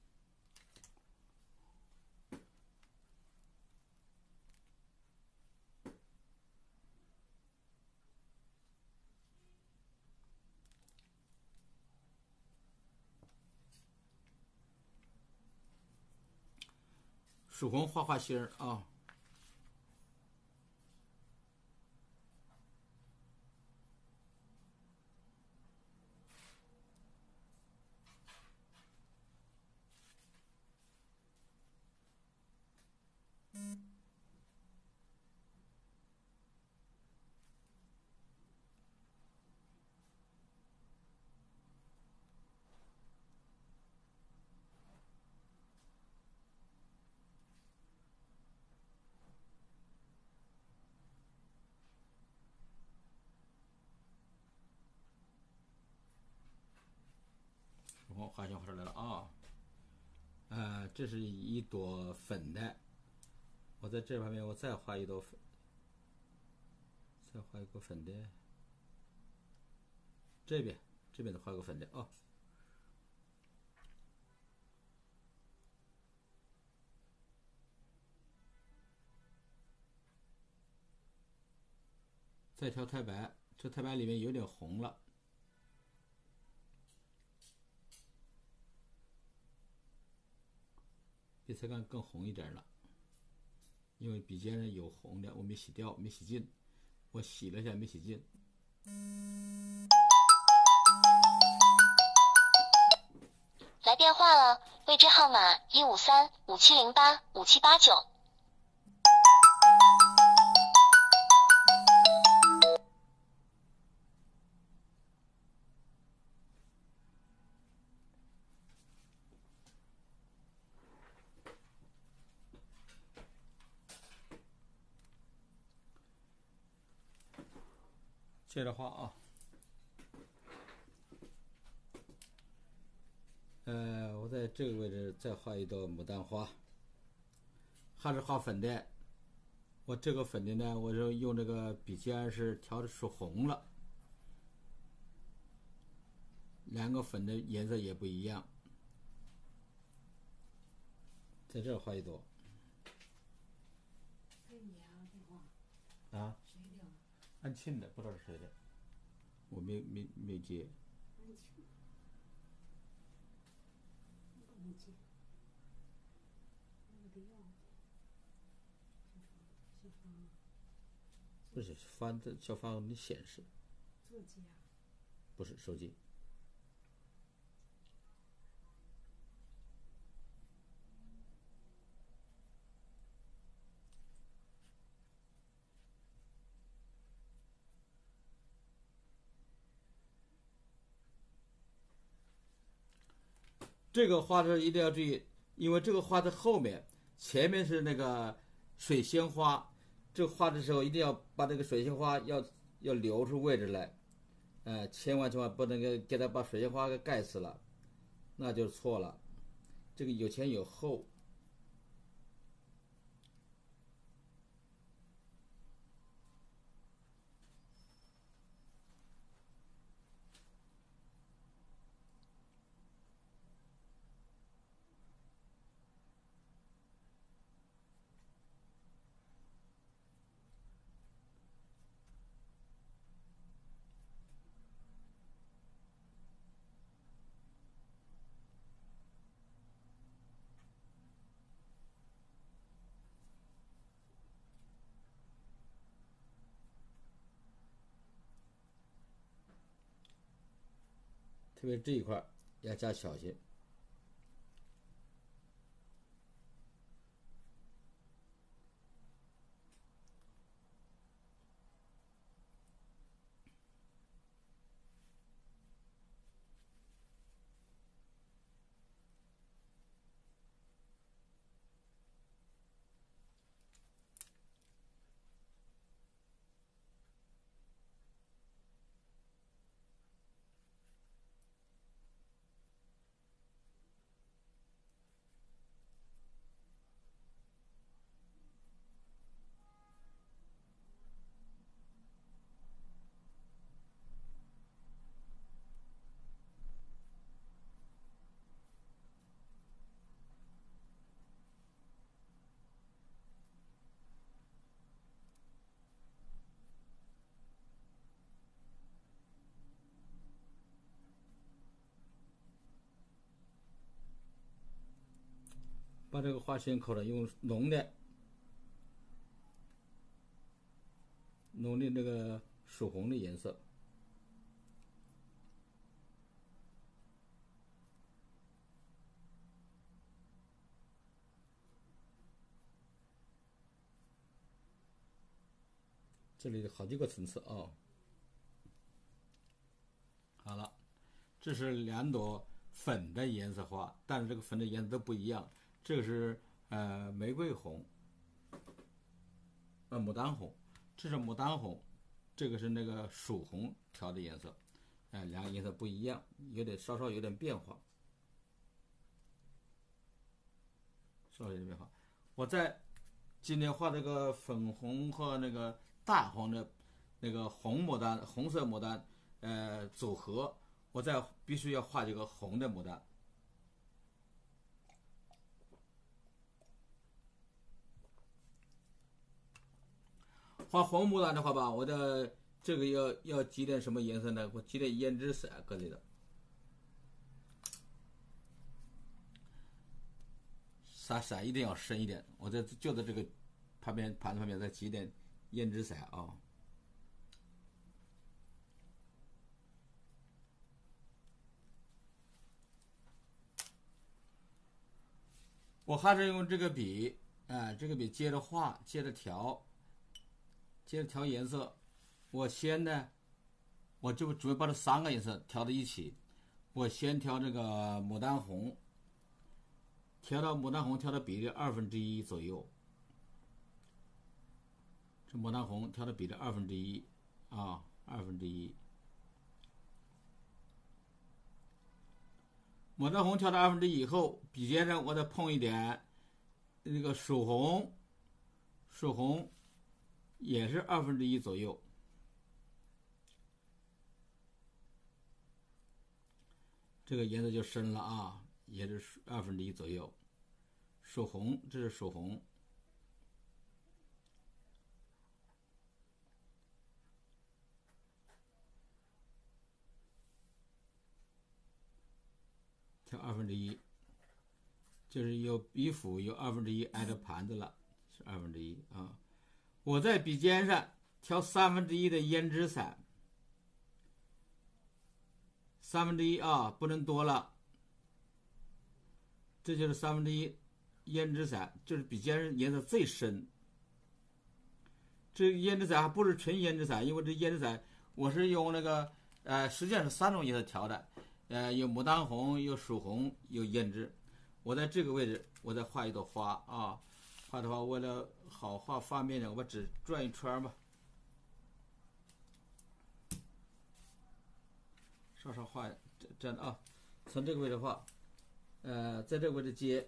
曙红画心儿啊。曙红画心画出来了啊。这是一朵粉的，我在这方面我再画一朵粉，再画一个粉的，这边再画个粉的啊。 再调太白，这太白里面有点红了，比才干更红一点了。因为笔尖上有红的，我没洗掉，没洗净，我洗了一下没洗净。 来电话了，未知号码15357085789。 接着画啊，我在这个位置再画一朵牡丹花，还是画粉的。我这个粉的呢，我是用这个笔尖是调的是红了，两个粉的颜色也不一样。在这儿画一朵。 谁你啊？电话啊？ 谁的？ 安庆的，不知道是谁的，我没接。 安庆。不能接。那个得要。小芳。 不是翻的小方的显示。 座机啊？ 不是手机。这个画的一定要注意，因为这个画在后面，前面是那个水仙花，这个画的时候一定要把这个水仙花要留出位置来，千万不能给它把水仙花给盖死了，那就错了。这个有前有后。特别这一块要加小心。把这个画线口呢用浓的那个曙红的颜色。这里好几个层次啊。好了，这是两朵粉的颜色花，但是这个粉的颜色都不一样。这个是玫瑰红，牡丹红，这是牡丹红，这个是那个曙红调的颜色，两个颜色不一样，稍稍有点变化，稍微有点变化。我在今天画这个粉红和那个大红的那个红色牡丹，组合，我再必须要画这个红的牡丹。画红牡丹的话吧，我的这个要挤点什么颜色呢？我挤点胭脂色搁里头。色一定要深一点，我就在这个盘子旁边再挤点胭脂色啊。我还是用这个笔，这个笔接着画，接着调颜色。我先呢，我就准备把这3个颜色调在一起。我先调这个牡丹红，调到比例1/2左右。这牡丹红调到比例1/2啊，1/2。牡丹红调到1/2以后，笔尖上我再碰一点那个曙红也是1/2左右。这个颜色就深了啊，也是1/2左右。曙红，这是曙红。调1/2，就是有笔腹有1/2挨着盘子了，是1/2啊。我在笔尖上调1/3的胭脂色，1/3啊，不能多了。这就是1/3胭脂色，就是笔尖上颜色最深。这胭脂色还不是纯胭脂色，因为这胭脂色我是用那个实际上是3种颜色调的。有牡丹红，有曙红，有胭脂。我在这个位置，我再画一朵花啊。画的话，为了好画发面呢，我只转一圈吧。稍稍画这样的啊，从这个位置画，在这个位置接。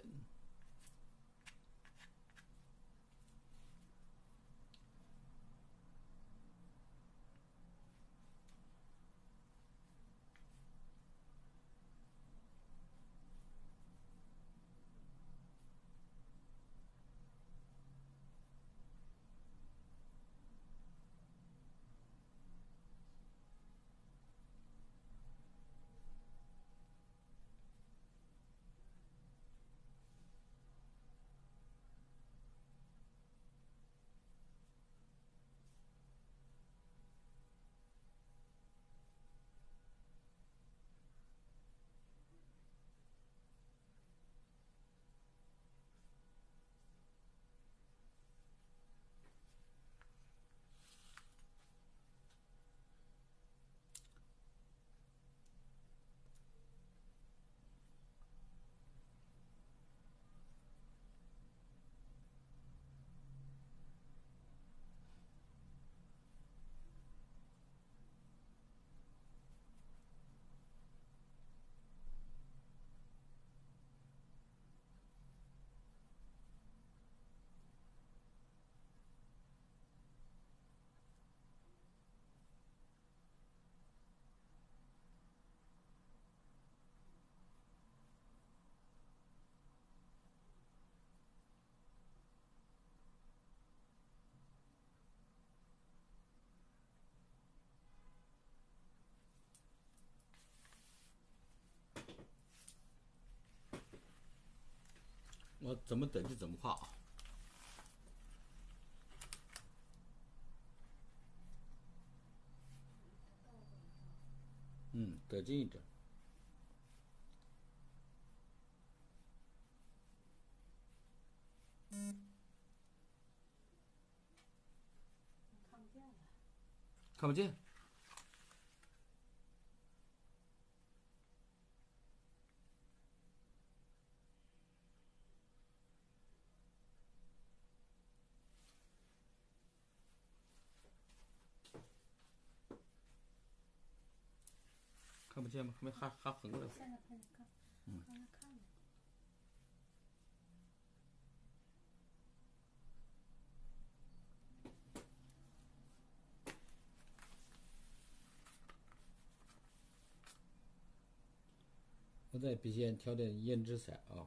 我怎么等就怎么画啊。得劲一点。 看不见了。 看不见。看不见吗？后面还横着。 现在开始看，刚才看了。 我在笔尖调点胭脂色啊，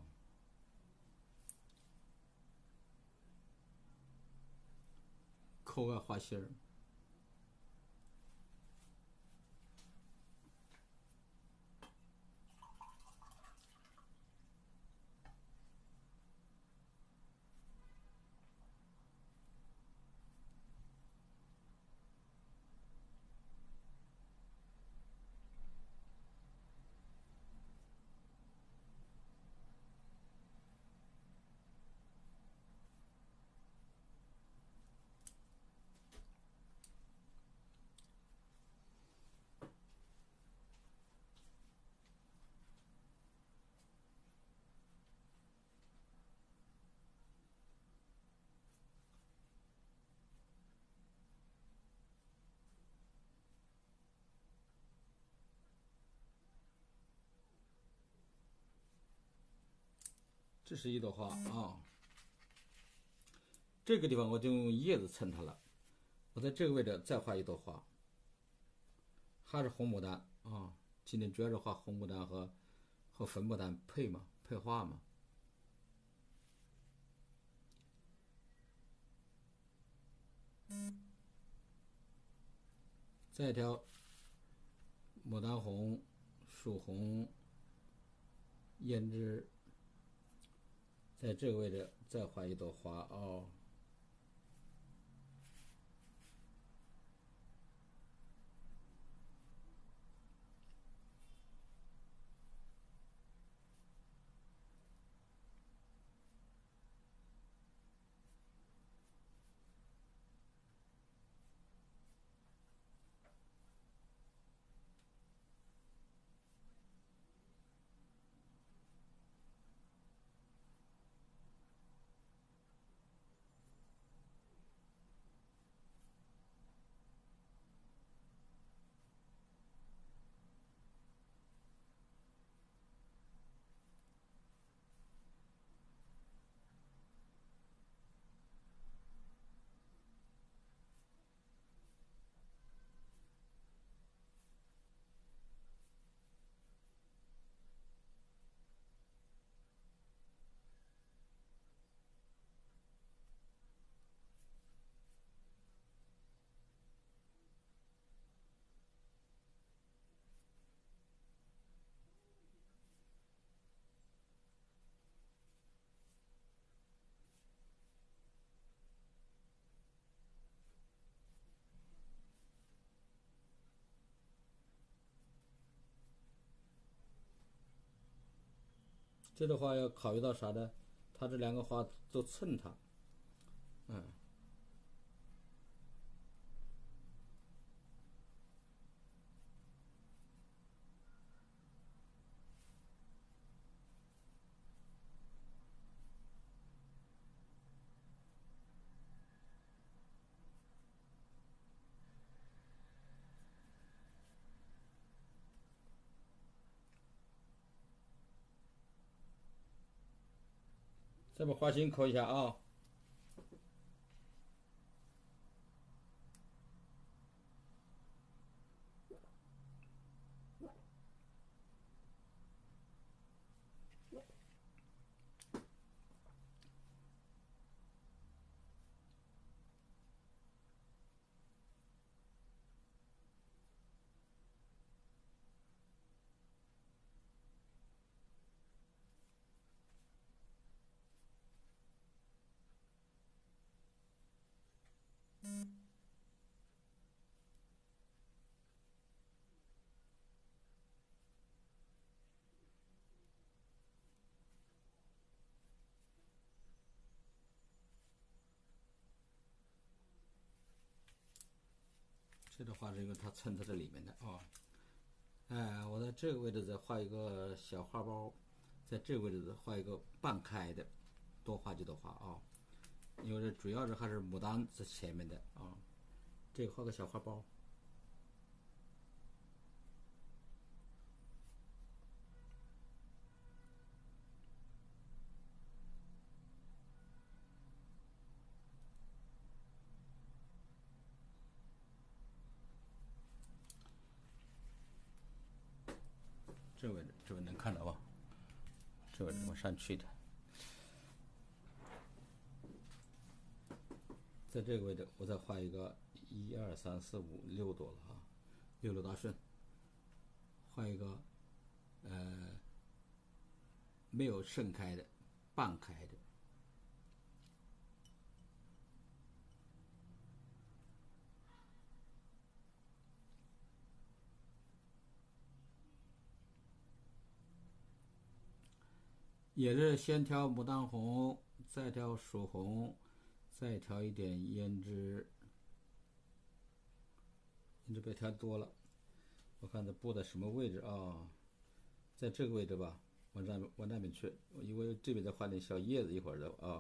抠个花心儿。 这是一朵花啊，这个地方我就用叶子衬它了。我在这个位置再画一朵花，还是红牡丹啊。今天主要是画红牡丹和粉牡丹配画嘛。再一条牡丹红、树红、胭脂，在这个位置再画一朵花哦。这的话要考虑到啥呢？它这两个花都衬它，再把花心抠一下啊。这的话是因为它衬在这里面的啊。我在这个位置再画一个小花苞，在这个位置再画一个半开的，多画几朵花啊。因为这主要是还是牡丹在前面的啊。这个画个小花苞。这位置，这位能看到吧？这位置往上去的，在这个位置我再画一个1、2、3、4、5、6朵了啊，6朵大顺，画一个没有盛开的，半开的。也是先挑牡丹红，再挑曙红，再挑一点胭脂，胭脂别挑多了。我看它布在什么位置啊？在这个位置吧，往那边去，因为这边再画点小叶子，一会儿的啊。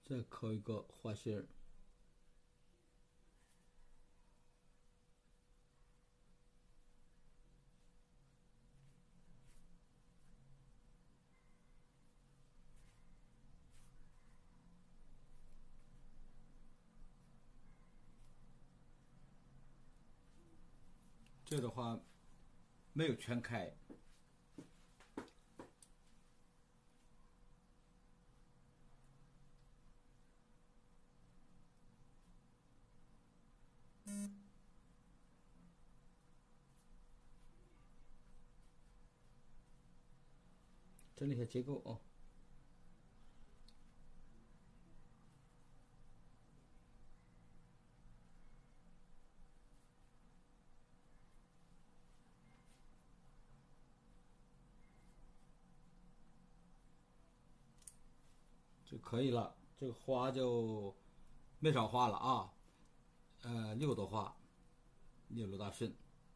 再扣一个花心儿。这的话没有全开，整理一下结构啊。就可以了，这个花就没少花了啊，6朵花，6朵大顺。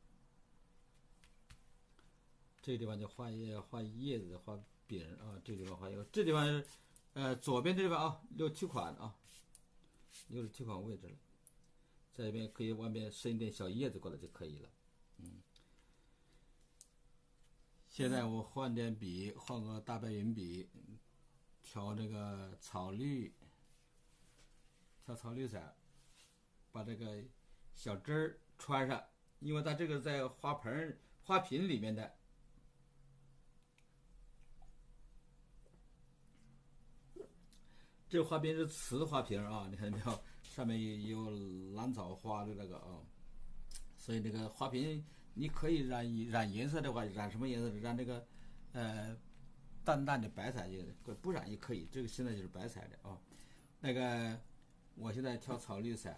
这个地方就画叶子，画柄啊，这个地方画一个，这地方是左边这地方啊，67款啊，67款位置了，在这边可以外面伸一点小叶子过来就可以了。现在我换点笔，换个大白云笔，调这个草绿，调草绿色，把这个小枝儿穿上，因为它这个在花瓶里面的。这个花瓶是瓷花瓶啊，你看没有？上面有兰草花的那个啊，所以这个花瓶你可以染颜色的话，染什么颜色？染这个淡淡的白彩也不染也可以。这个现在就是白彩的啊。那个我现在调草绿色，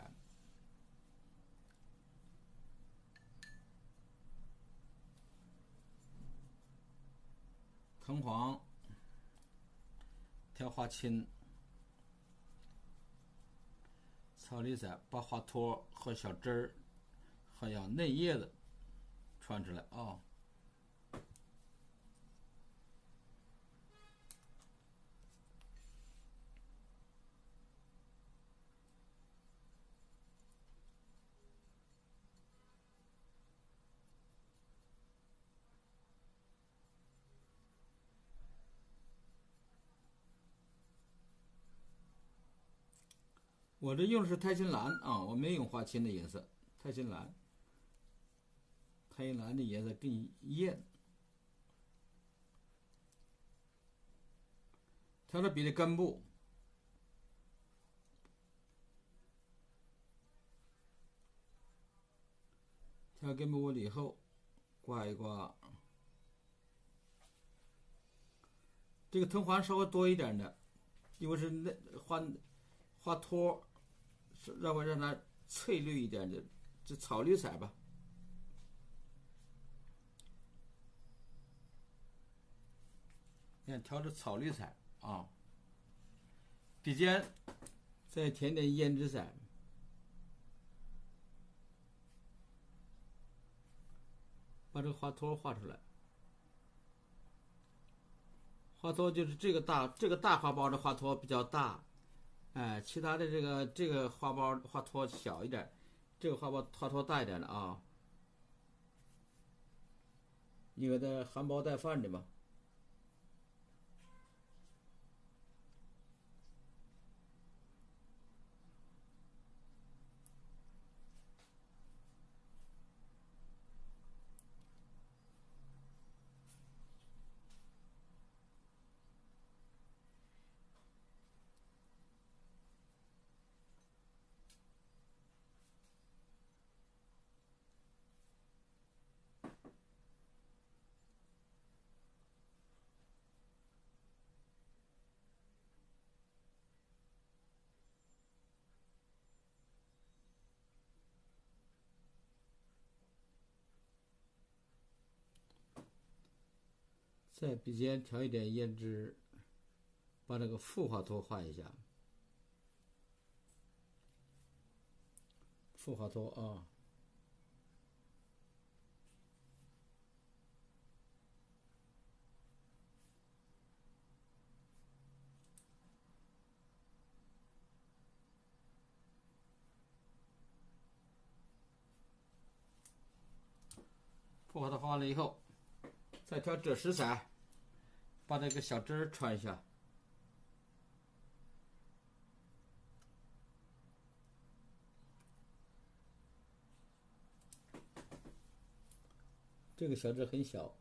藤黄，调花青。草绿色，把花托和小枝儿，还有嫩叶子穿出来啊。我这用的是钛青蓝啊，我没用花青的颜色，钛青蓝。钛青蓝的颜色更艳。调到笔的根部，调根部以后，刮一刮。这个藤黄稍微多一点的，因为是那花托，是让它翠绿一点的，就草绿色吧。你看调着草绿色啊，笔尖再填点胭脂色，把这个花托画出来。花托就是这个大花苞的花托比较大，其他的这个花托小一点，这个花托大一点的啊，因为它含苞待放的嘛。在笔尖调一点胭脂，把这个副花托画一下。副花托啊， 把它画完了以后，再调赭石彩，把这个小枝儿穿一下。这个小枝很小，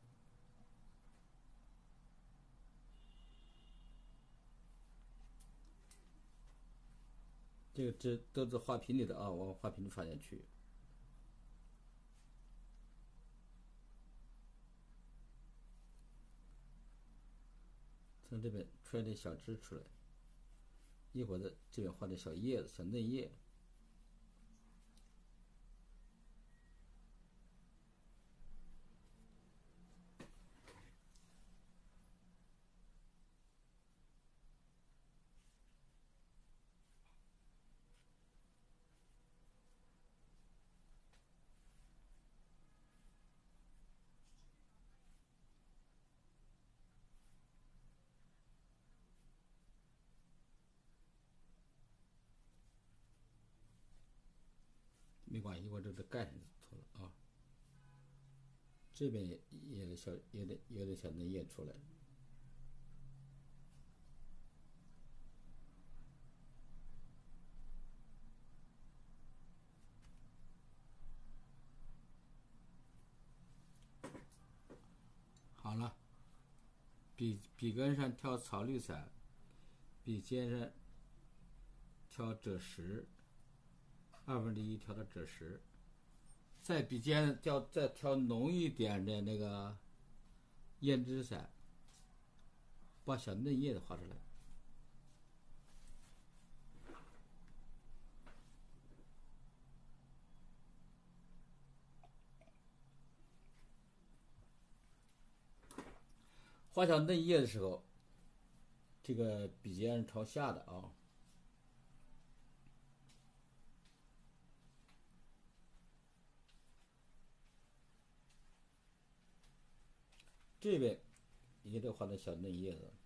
这个枝都是花瓶里的啊，往花瓶里放进去。从这边揣点小枝出来，一会儿在这边画点小叶子、小嫩叶。没关系，我这都盖上涂了啊。这边也有点小嫩叶出来。好了，笔根上挑草绿彩，笔尖上挑赭石，1/2挑到赭石，在笔尖再挑浓一点的那个胭脂彩，把小嫩叶子画出来。画小嫩叶的时候，这个笔尖是朝下的啊。这边也得画点小嫩叶子，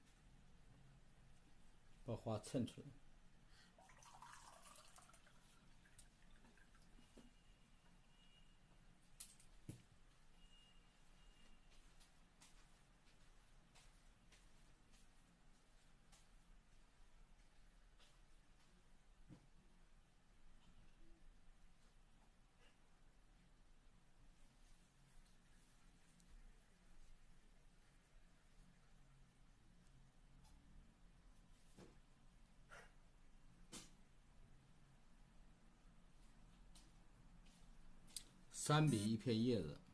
把花衬出来。3笔一片叶子，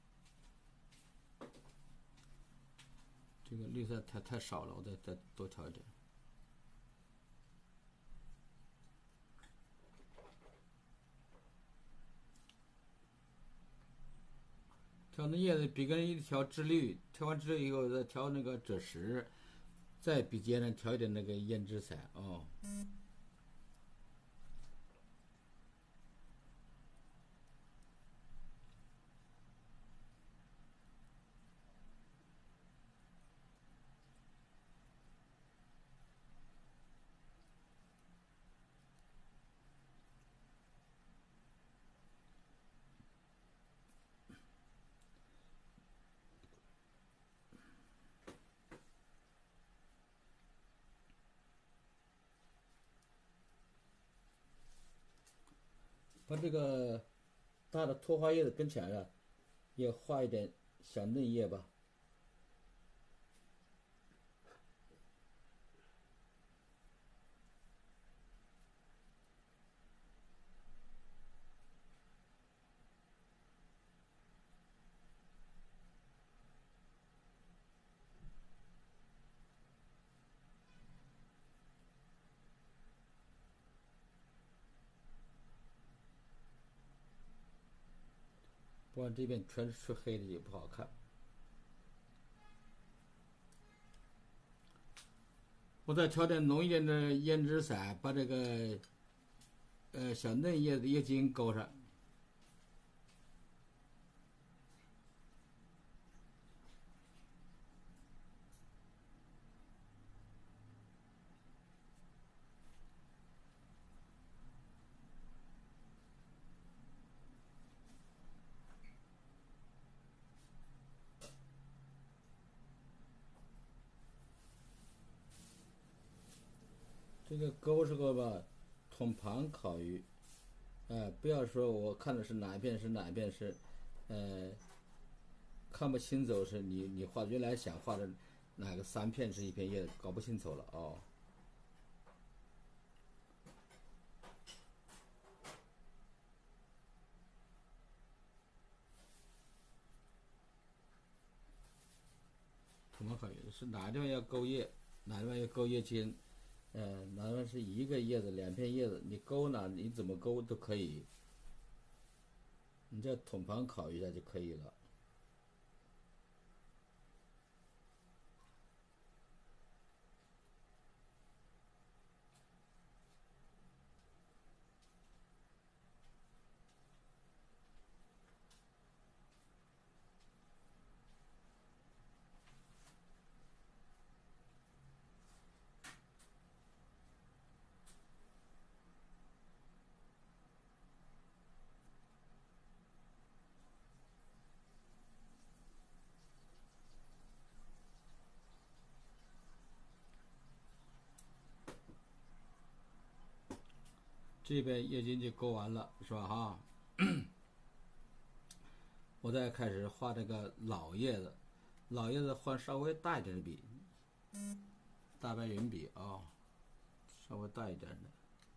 这个绿色太少了，我再多调一点。调那叶子，笔根一调致绿，调完致绿以后再调那个赭石，在笔尖上调一点那个胭脂彩啊。把这个大的托花叶的跟前啊，也画一点小嫩叶吧。不然这边全是黑的也不好看。我再调点浓一点的胭脂彩，把这个小嫩叶子也进行勾上。 这个沟是个吧，通盘考虑，不要说我看的是哪一遍是哪一遍是，呃，看不清楚是你画原来想画的哪个三片是一片叶子，搞不清楚了哦。通盘考虑是哪地方要勾叶，哪地方要勾叶尖，哪地方是一个叶子两片叶子，你勾哪你怎么勾都可以，你这通盘考虑一下就可以了。这边叶筋就勾完了，是吧？哈，我再开始画这个老叶子，老叶子换稍微大一点的笔，大白云笔啊，稍微大一点的。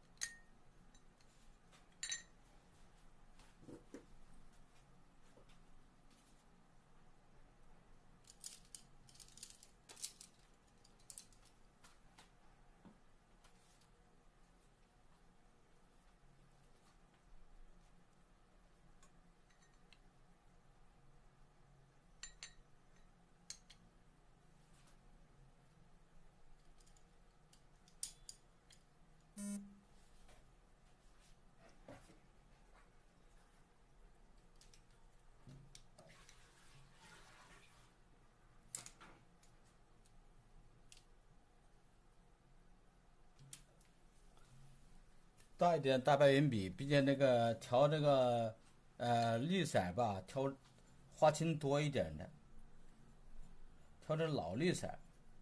大一点大白云笔，并且那个调这个绿色吧，调花青多一点的，调这老绿色，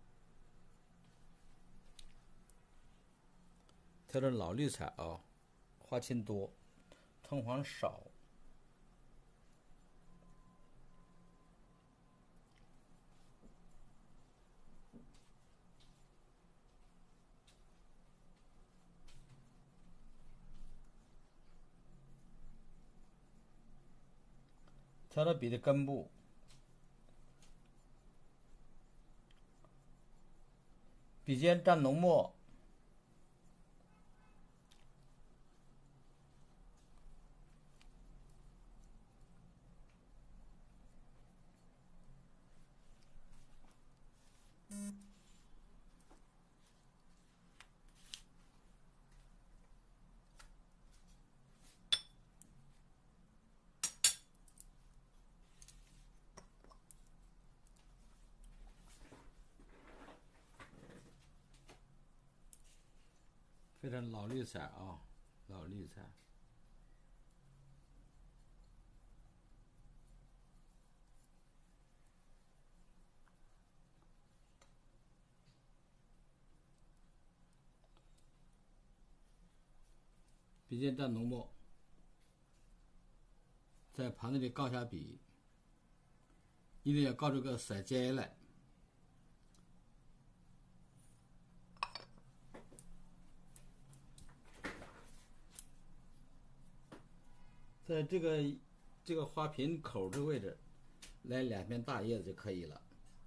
调这老绿色啊，花青多，橙黄少。调到笔的根部，笔尖蘸浓墨，非常老绿色啊，老绿色。笔尖蘸浓墨，在盘子里告下笔，一定要告出个色阶来。在这个花瓶口这个位置，来两片大叶子就可以了。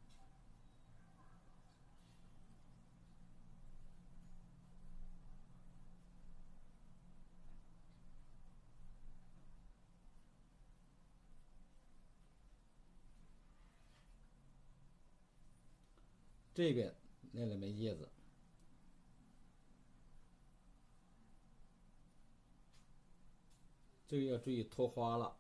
这边那两枚叶子，这个要注意脱花了。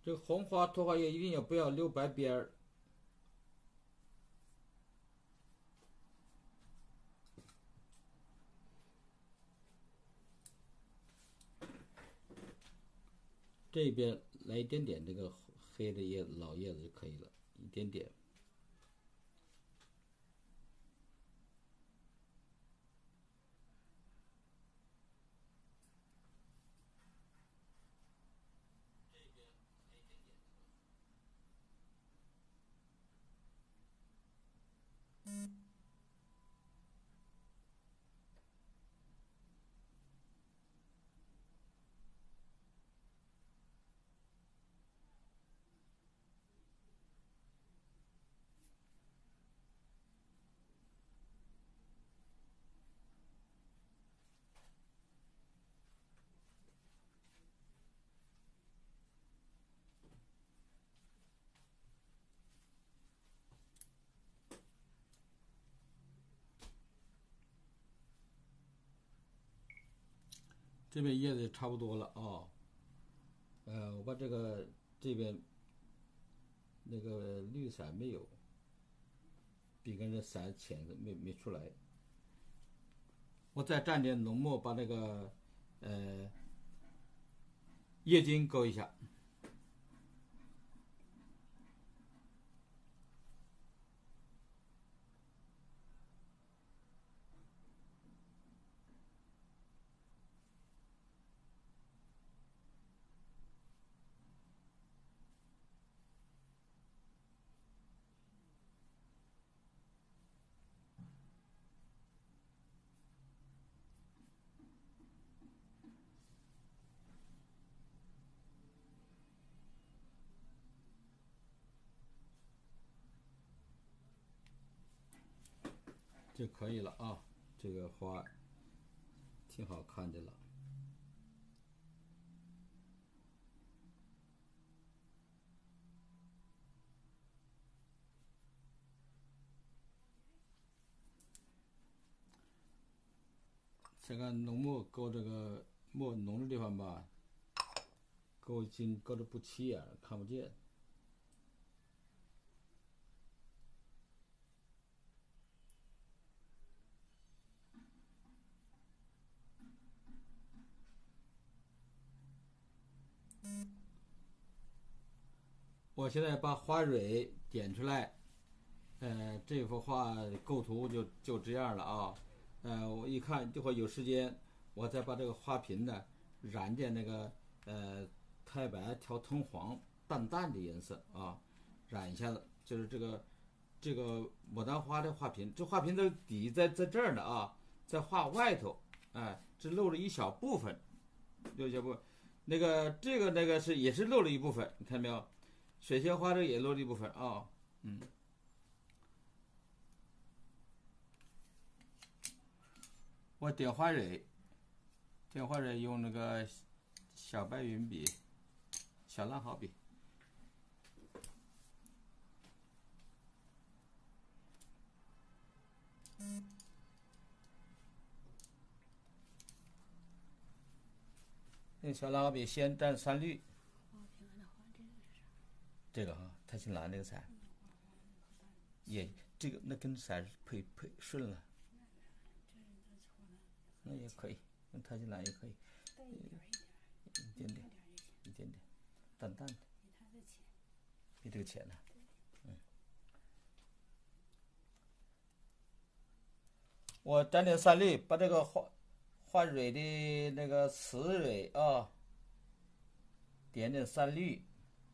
这个红花托花叶一定要不要留白边儿。这边来一点点这个黑的叶子老叶子就可以了，一点点。这边叶子差不多了啊。我把这边那个绿色没有，比跟这色浅的没出来。我再蘸点浓墨，把那个叶筋勾一下。就可以了啊，这个花挺好看的了。这个浓墨勾这个墨浓的地方吧，勾筋勾的不起眼，看不见。我现在把花蕊点出来，这幅画构图就这样了啊。我一看这会有时间，我再把这个花瓶呢染点那个太白调橙黄淡淡的颜色啊，染一下子，就是这个牡丹花的花瓶，这花瓶的底在这儿呢啊，在画外头，只露了一小部分，露一小部分，那个是也是露了一部分，你看没有？水仙花这个也露了一部分啊，我点花蕊用那个小白云笔、小浪毫笔。那小浪毫笔先蘸3绿。这个哈，太青蓝这个色，也这个那跟色配顺了，那也可以，用太青蓝也可以，一点点，淡淡的，比这个浅呢，我蘸点3绿，把这个花蕊的那个雌蕊啊，点3绿。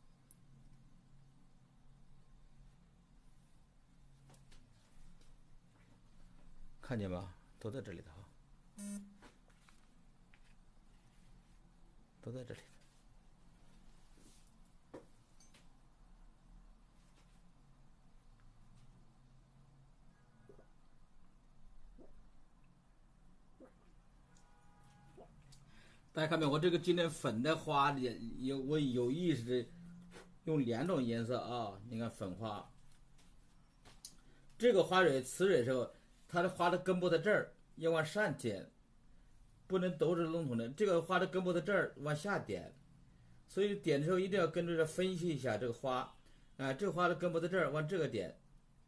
看见吧，都在这里的哈，都在这里的。大家看没有？我这个今天粉的花里我有意识的用2种颜色啊，你看粉花。这个花蕊雌蕊的时候，它的花的根部在这儿，要往上点，不能都是笼统的。这个花的根部在这儿，往下点， 所以点的时候一定要跟着这分析一下这个花，这个花的根部在这儿，往这个点，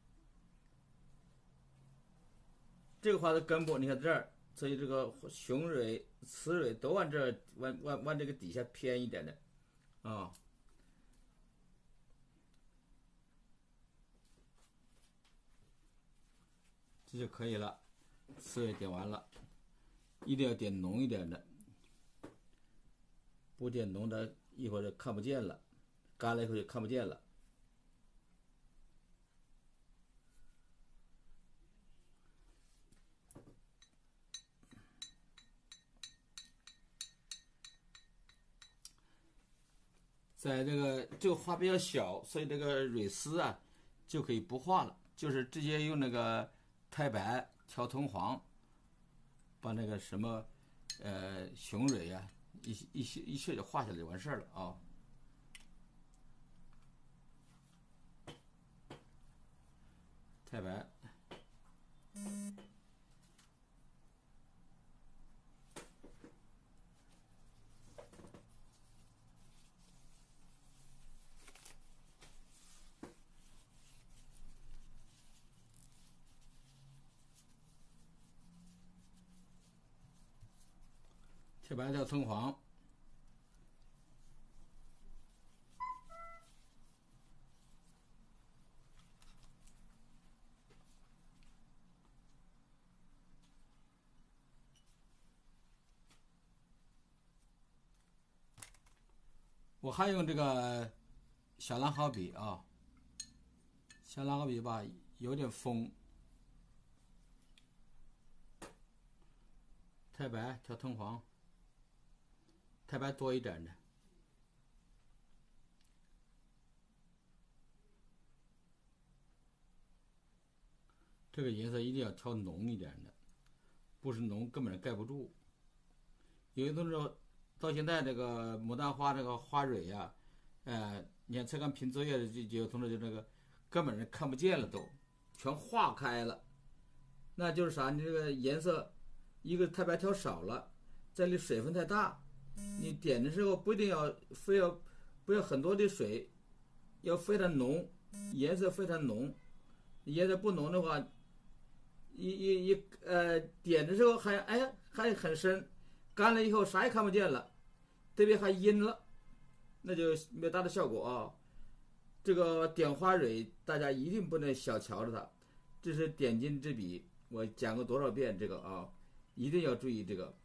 这个花的根部你看这儿，所以这个雄蕊、雌蕊都往这儿往这个底下偏一点的，啊。这就可以了，刺猬点完了，一定要点浓一点的，不点浓的一会儿就看不见了，干了以后就看不见了。在这个花比较小，所以这个蕊丝啊就可以不画了，就是直接用那个太白调藤黄，把那个什么雄蕊啊一切就画下来就完事儿了啊。太白。太白调藤黄，我还用这个小蓝毫笔啊，小蓝毫笔吧有点锋，太白调藤黄，太白多一点的。这个颜色一定要调浓一点的，不是浓根本盖不住。有些同志到现在这个牡丹花这个花蕊呀、你看才刚评作业的就有同志就这个根本是看不见了都，全化开了。那就是啥？你这个颜色，一个太白调少了，再里水分太大，你点的时候不一定要不要很多的水，要非常浓，颜色非常浓。颜色不浓的话，点的时候还很深，干了以后啥也看不见了，特别还阴了，那就没有大的效果啊。这个点花蕊大家一定不能小瞧着它，这是点睛之笔，我讲过多少遍这个啊，一定要注意这个，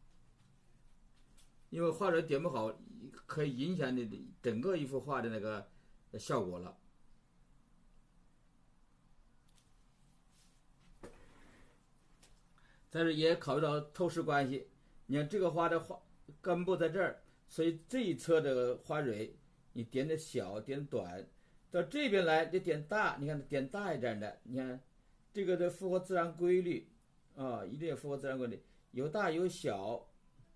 因为花蕊点不好，可以影响你整个一幅画的那个效果了。但是也考虑到透视关系，你看这个花的根部在这儿，所以这一侧的花蕊你点的小，点短，到这边来就点大，你看点大一点的，你看这个得符合自然规律啊，一定要符合自然规律，有大有小，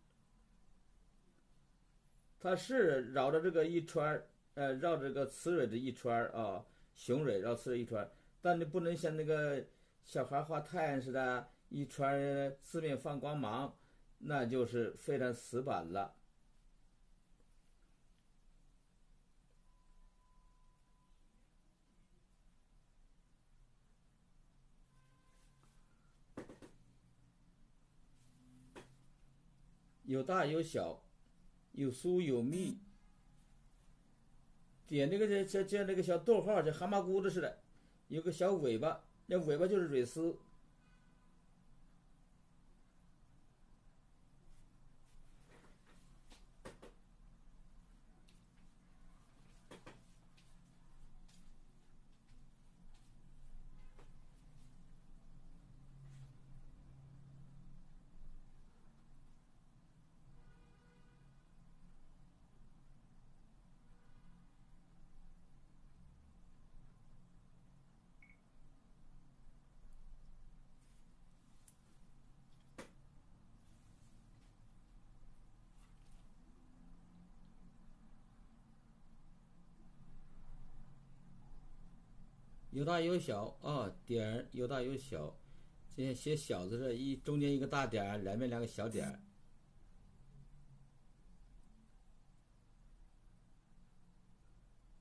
它是绕着这个一圈绕着这个雌蕊的一圈啊，雄蕊绕雌蕊一圈，但你不能像那个小孩画太阳似的。一圈四面放光芒，那就是非常死板了。有大有小，有疏有密。点那个像那个小逗号，像蛤蟆骨子似的，有个小尾巴，那尾巴就是蕊丝。有大有小啊，点有大有小，这些写小字是中间一个大点，两边两个小点。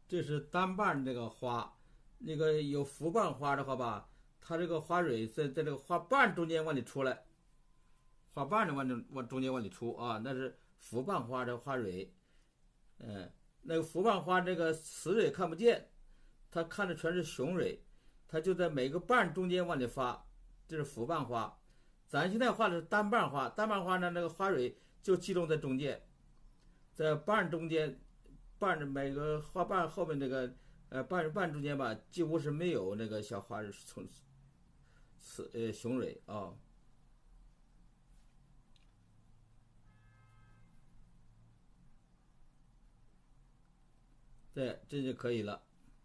这是单瓣这个花，那个有复瓣花的话吧，它这个花蕊在这个花瓣中间往里出来，花瓣的往中间往里出啊，那是复瓣花的花蕊。那个复瓣花这个雌蕊看不见，它看的全是雄蕊，它就在每个瓣中间往里发，这是复瓣花。咱现在画的是单瓣花，单瓣花呢，那个花蕊就集中在中间，在瓣中间，瓣的每个花瓣后面那个瓣中间吧，几乎是没有那个小花从雄蕊啊。对，这就可以了。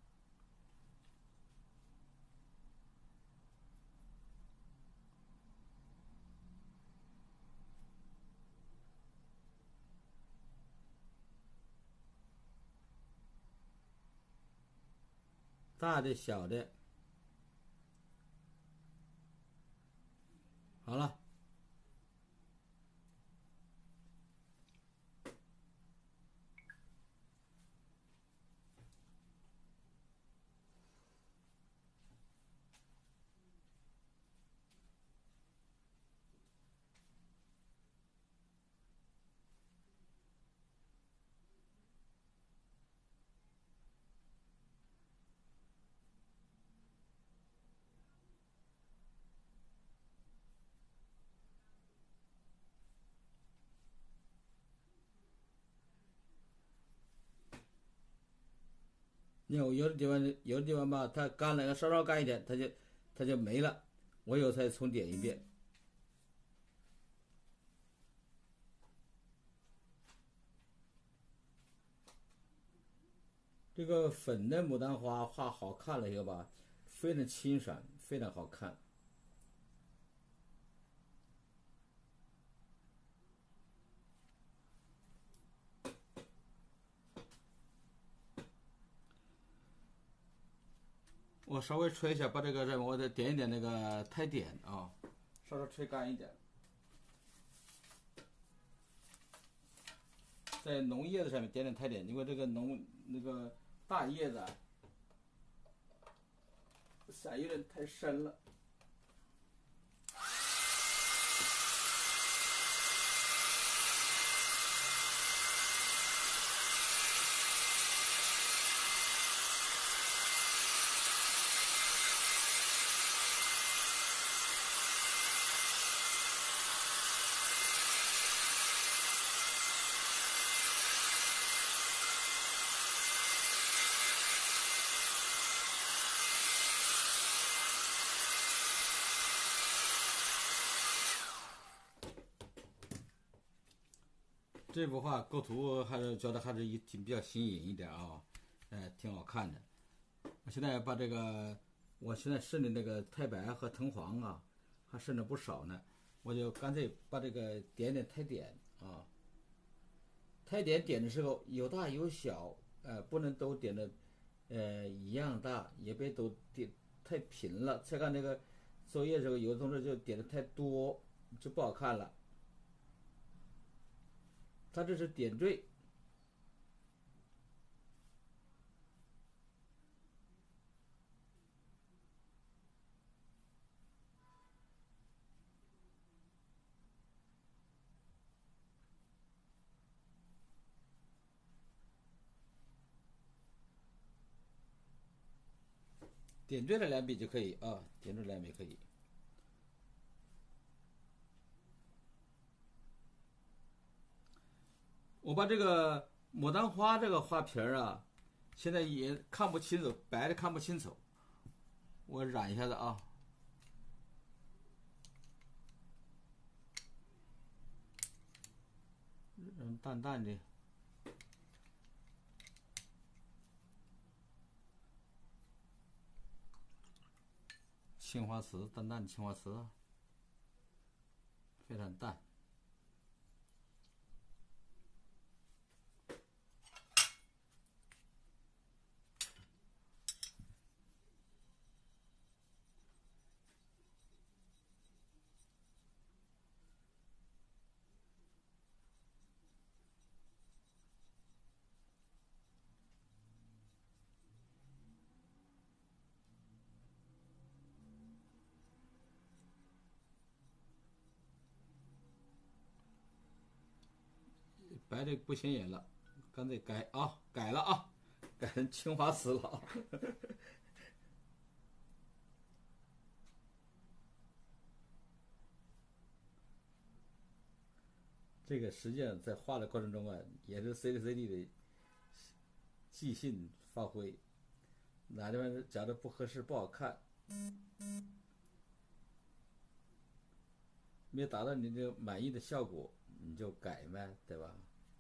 大的小的，好了。有的地方吧，它干了，稍稍干一点，它就没了。我有才重点一遍。这个粉的牡丹花画好看了以后吧，非常清爽，非常好看。我稍微吹一下，把这个我再点一点那个胎点啊，稍稍吹干一点。在浓叶子上面点点胎点，因为这个那个大叶子色有点太深了。这幅画构图还是觉得还是比较新颖一点啊，挺好看的。我现在把这个，我现在剩的那个太白和藤黄啊，还剩了不少呢，我就干脆把这个点点胎点啊，胎点点的时候有大有小，不能都点的一样大，也别都点太平了。再看那个作业的时候，有的同志就点的太多，就不好看了。它这是点缀，点缀了2笔就可以啊，点缀2笔可以。我把这个牡丹花这个花瓶啊，现在也看不清楚，白的看不清楚，我染一下子啊。淡淡的，青花瓷，淡淡的青花瓷，非常淡。 白的不显眼了，刚才改啊，改了啊，改成青花瓷了啊。这个实际上在画的过程中啊，也是 CCD 的即兴发挥，哪地方讲的不合适、不好看，没达到你这个满意的效果，你就改呗，对吧？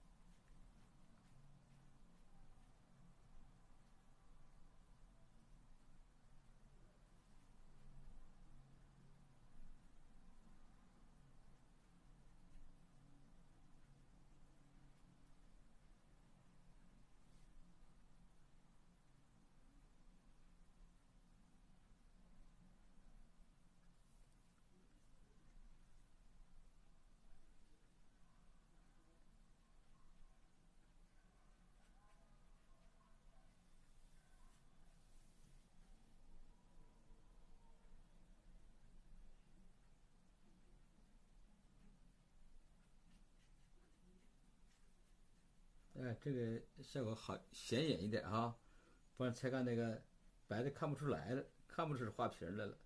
哎，这个效果好显眼一点哈，不然才看那个白的看不出来了，看不出画皮来了。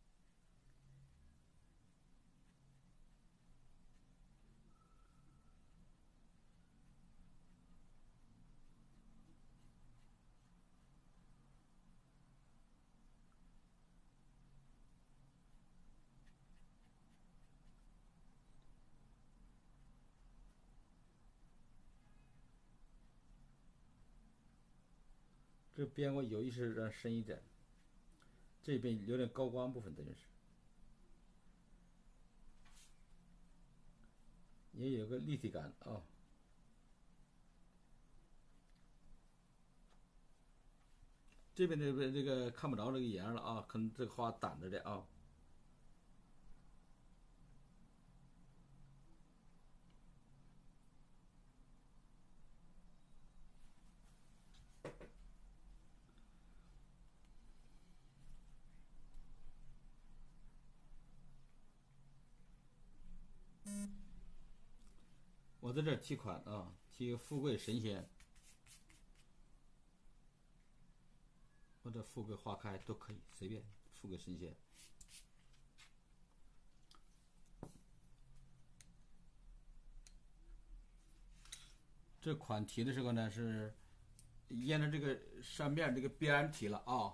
这边我有意识让深一点，这边有点高光部分，等于是也有个立体感啊。这边这个看不着这个沿了啊，可能这个花挡着的啊。我在这儿提款啊，提富贵神仙，或者富贵花开都可以，随便。富贵神仙，这款提的时候呢是沿着这个上面这个边提了啊。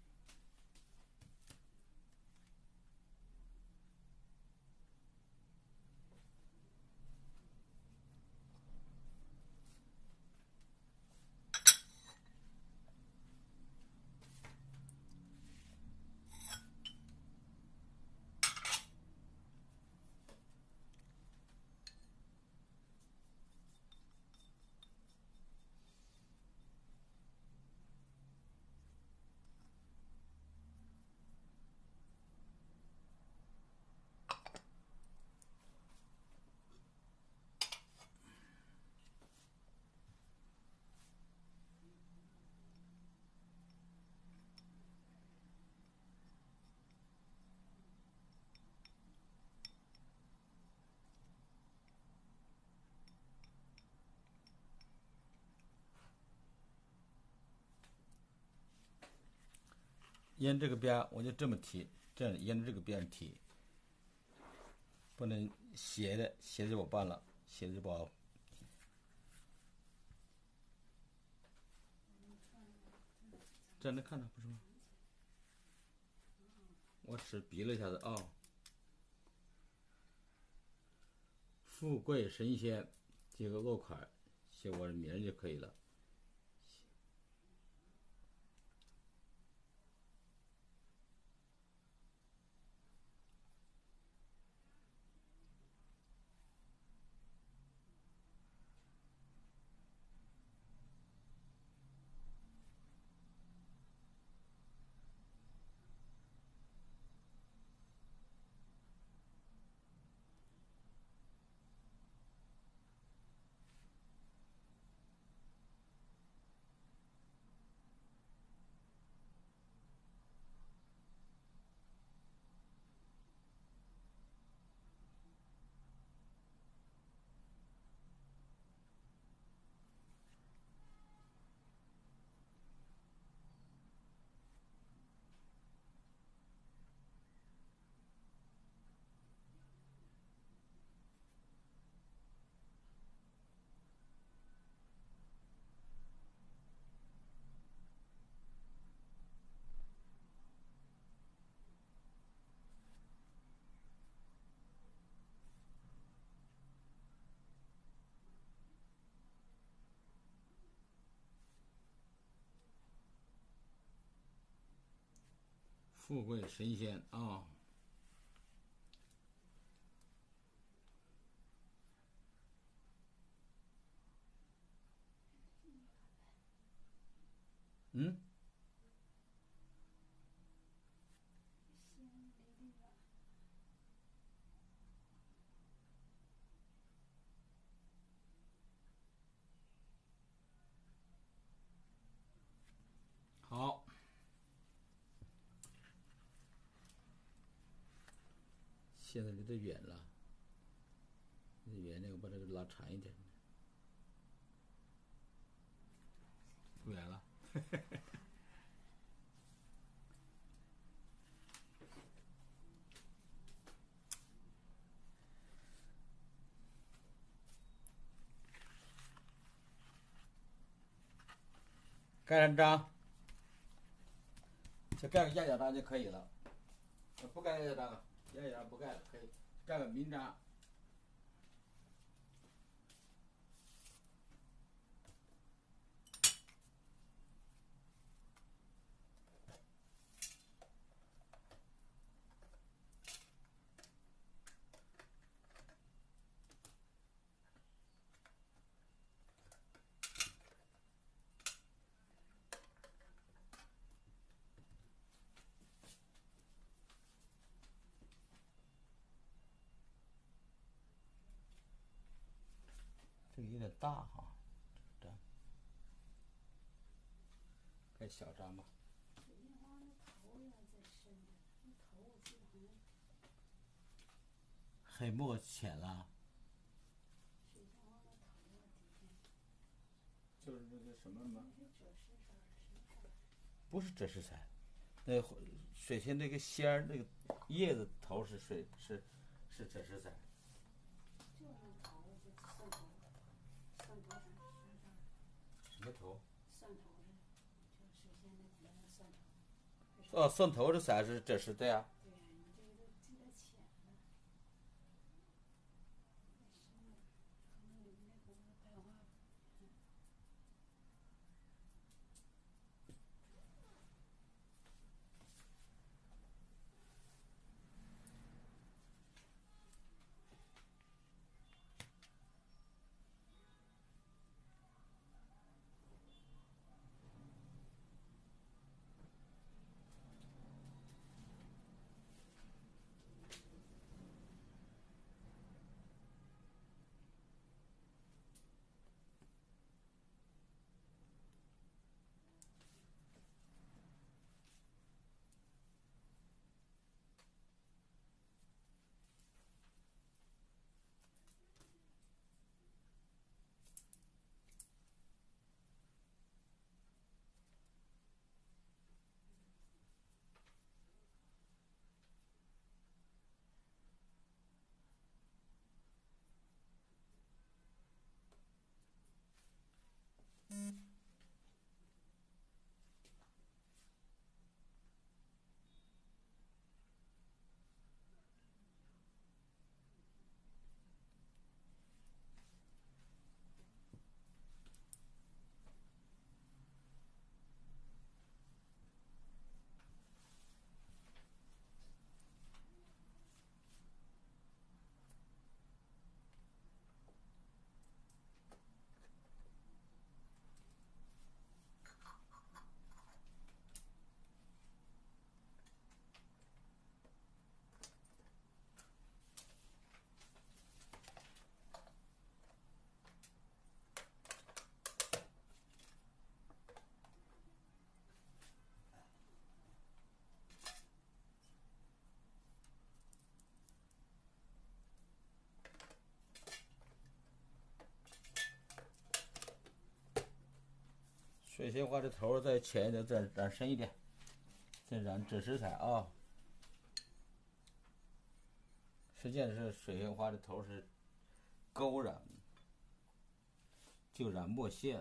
沿这个边我就这么提，这样沿着这个边提，不能斜的，斜的就我办了，斜的就不好。这样能看到不是吗？我只比了一下子啊。富贵神仙这个落款写我的名就可以了。 富贵神仙啊。嗯， 心离得远。 好，现在离得远了，离得远那个把这个拉长一点，不远了。盖上章，就盖个压脚章就可以了。不盖压脚章，压脚章不盖了，可以盖个明章。这个有点大哈，这样盖小章吧。 水晶花那头也在深的，那头我记得好像黑墨浅了， 水晶花那头啊底下就是那个什么嘛， 是赭石色儿的，什么色儿？ 不是赭石彩，那水仙那个仙儿那个叶子头是赭石彩。 就那头就蒜头，蒜头色儿， 什么头？ 蒜头的，就水仙那底下那蒜头。 哦，蒜头这色是赭石的呀。 对呀，你这个都记得浅了，太深了，可能你们那可能白话。 水仙花的头再浅一点，再染深一点，再染赭石彩啊。实际上是水仙花的头是勾染，就染墨线。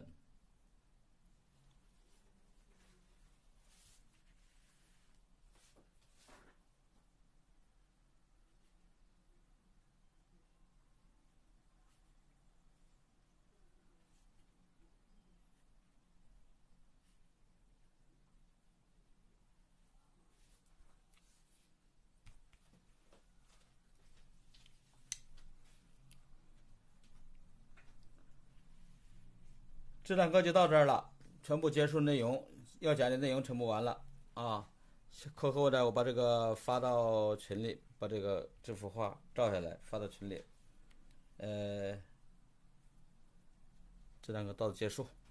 这堂课就到这儿了，全部结束内容，要讲的内容全部完了啊。课后呢，我把这个发到群里，把这个这幅画照下来发到群里。这堂课到此结束。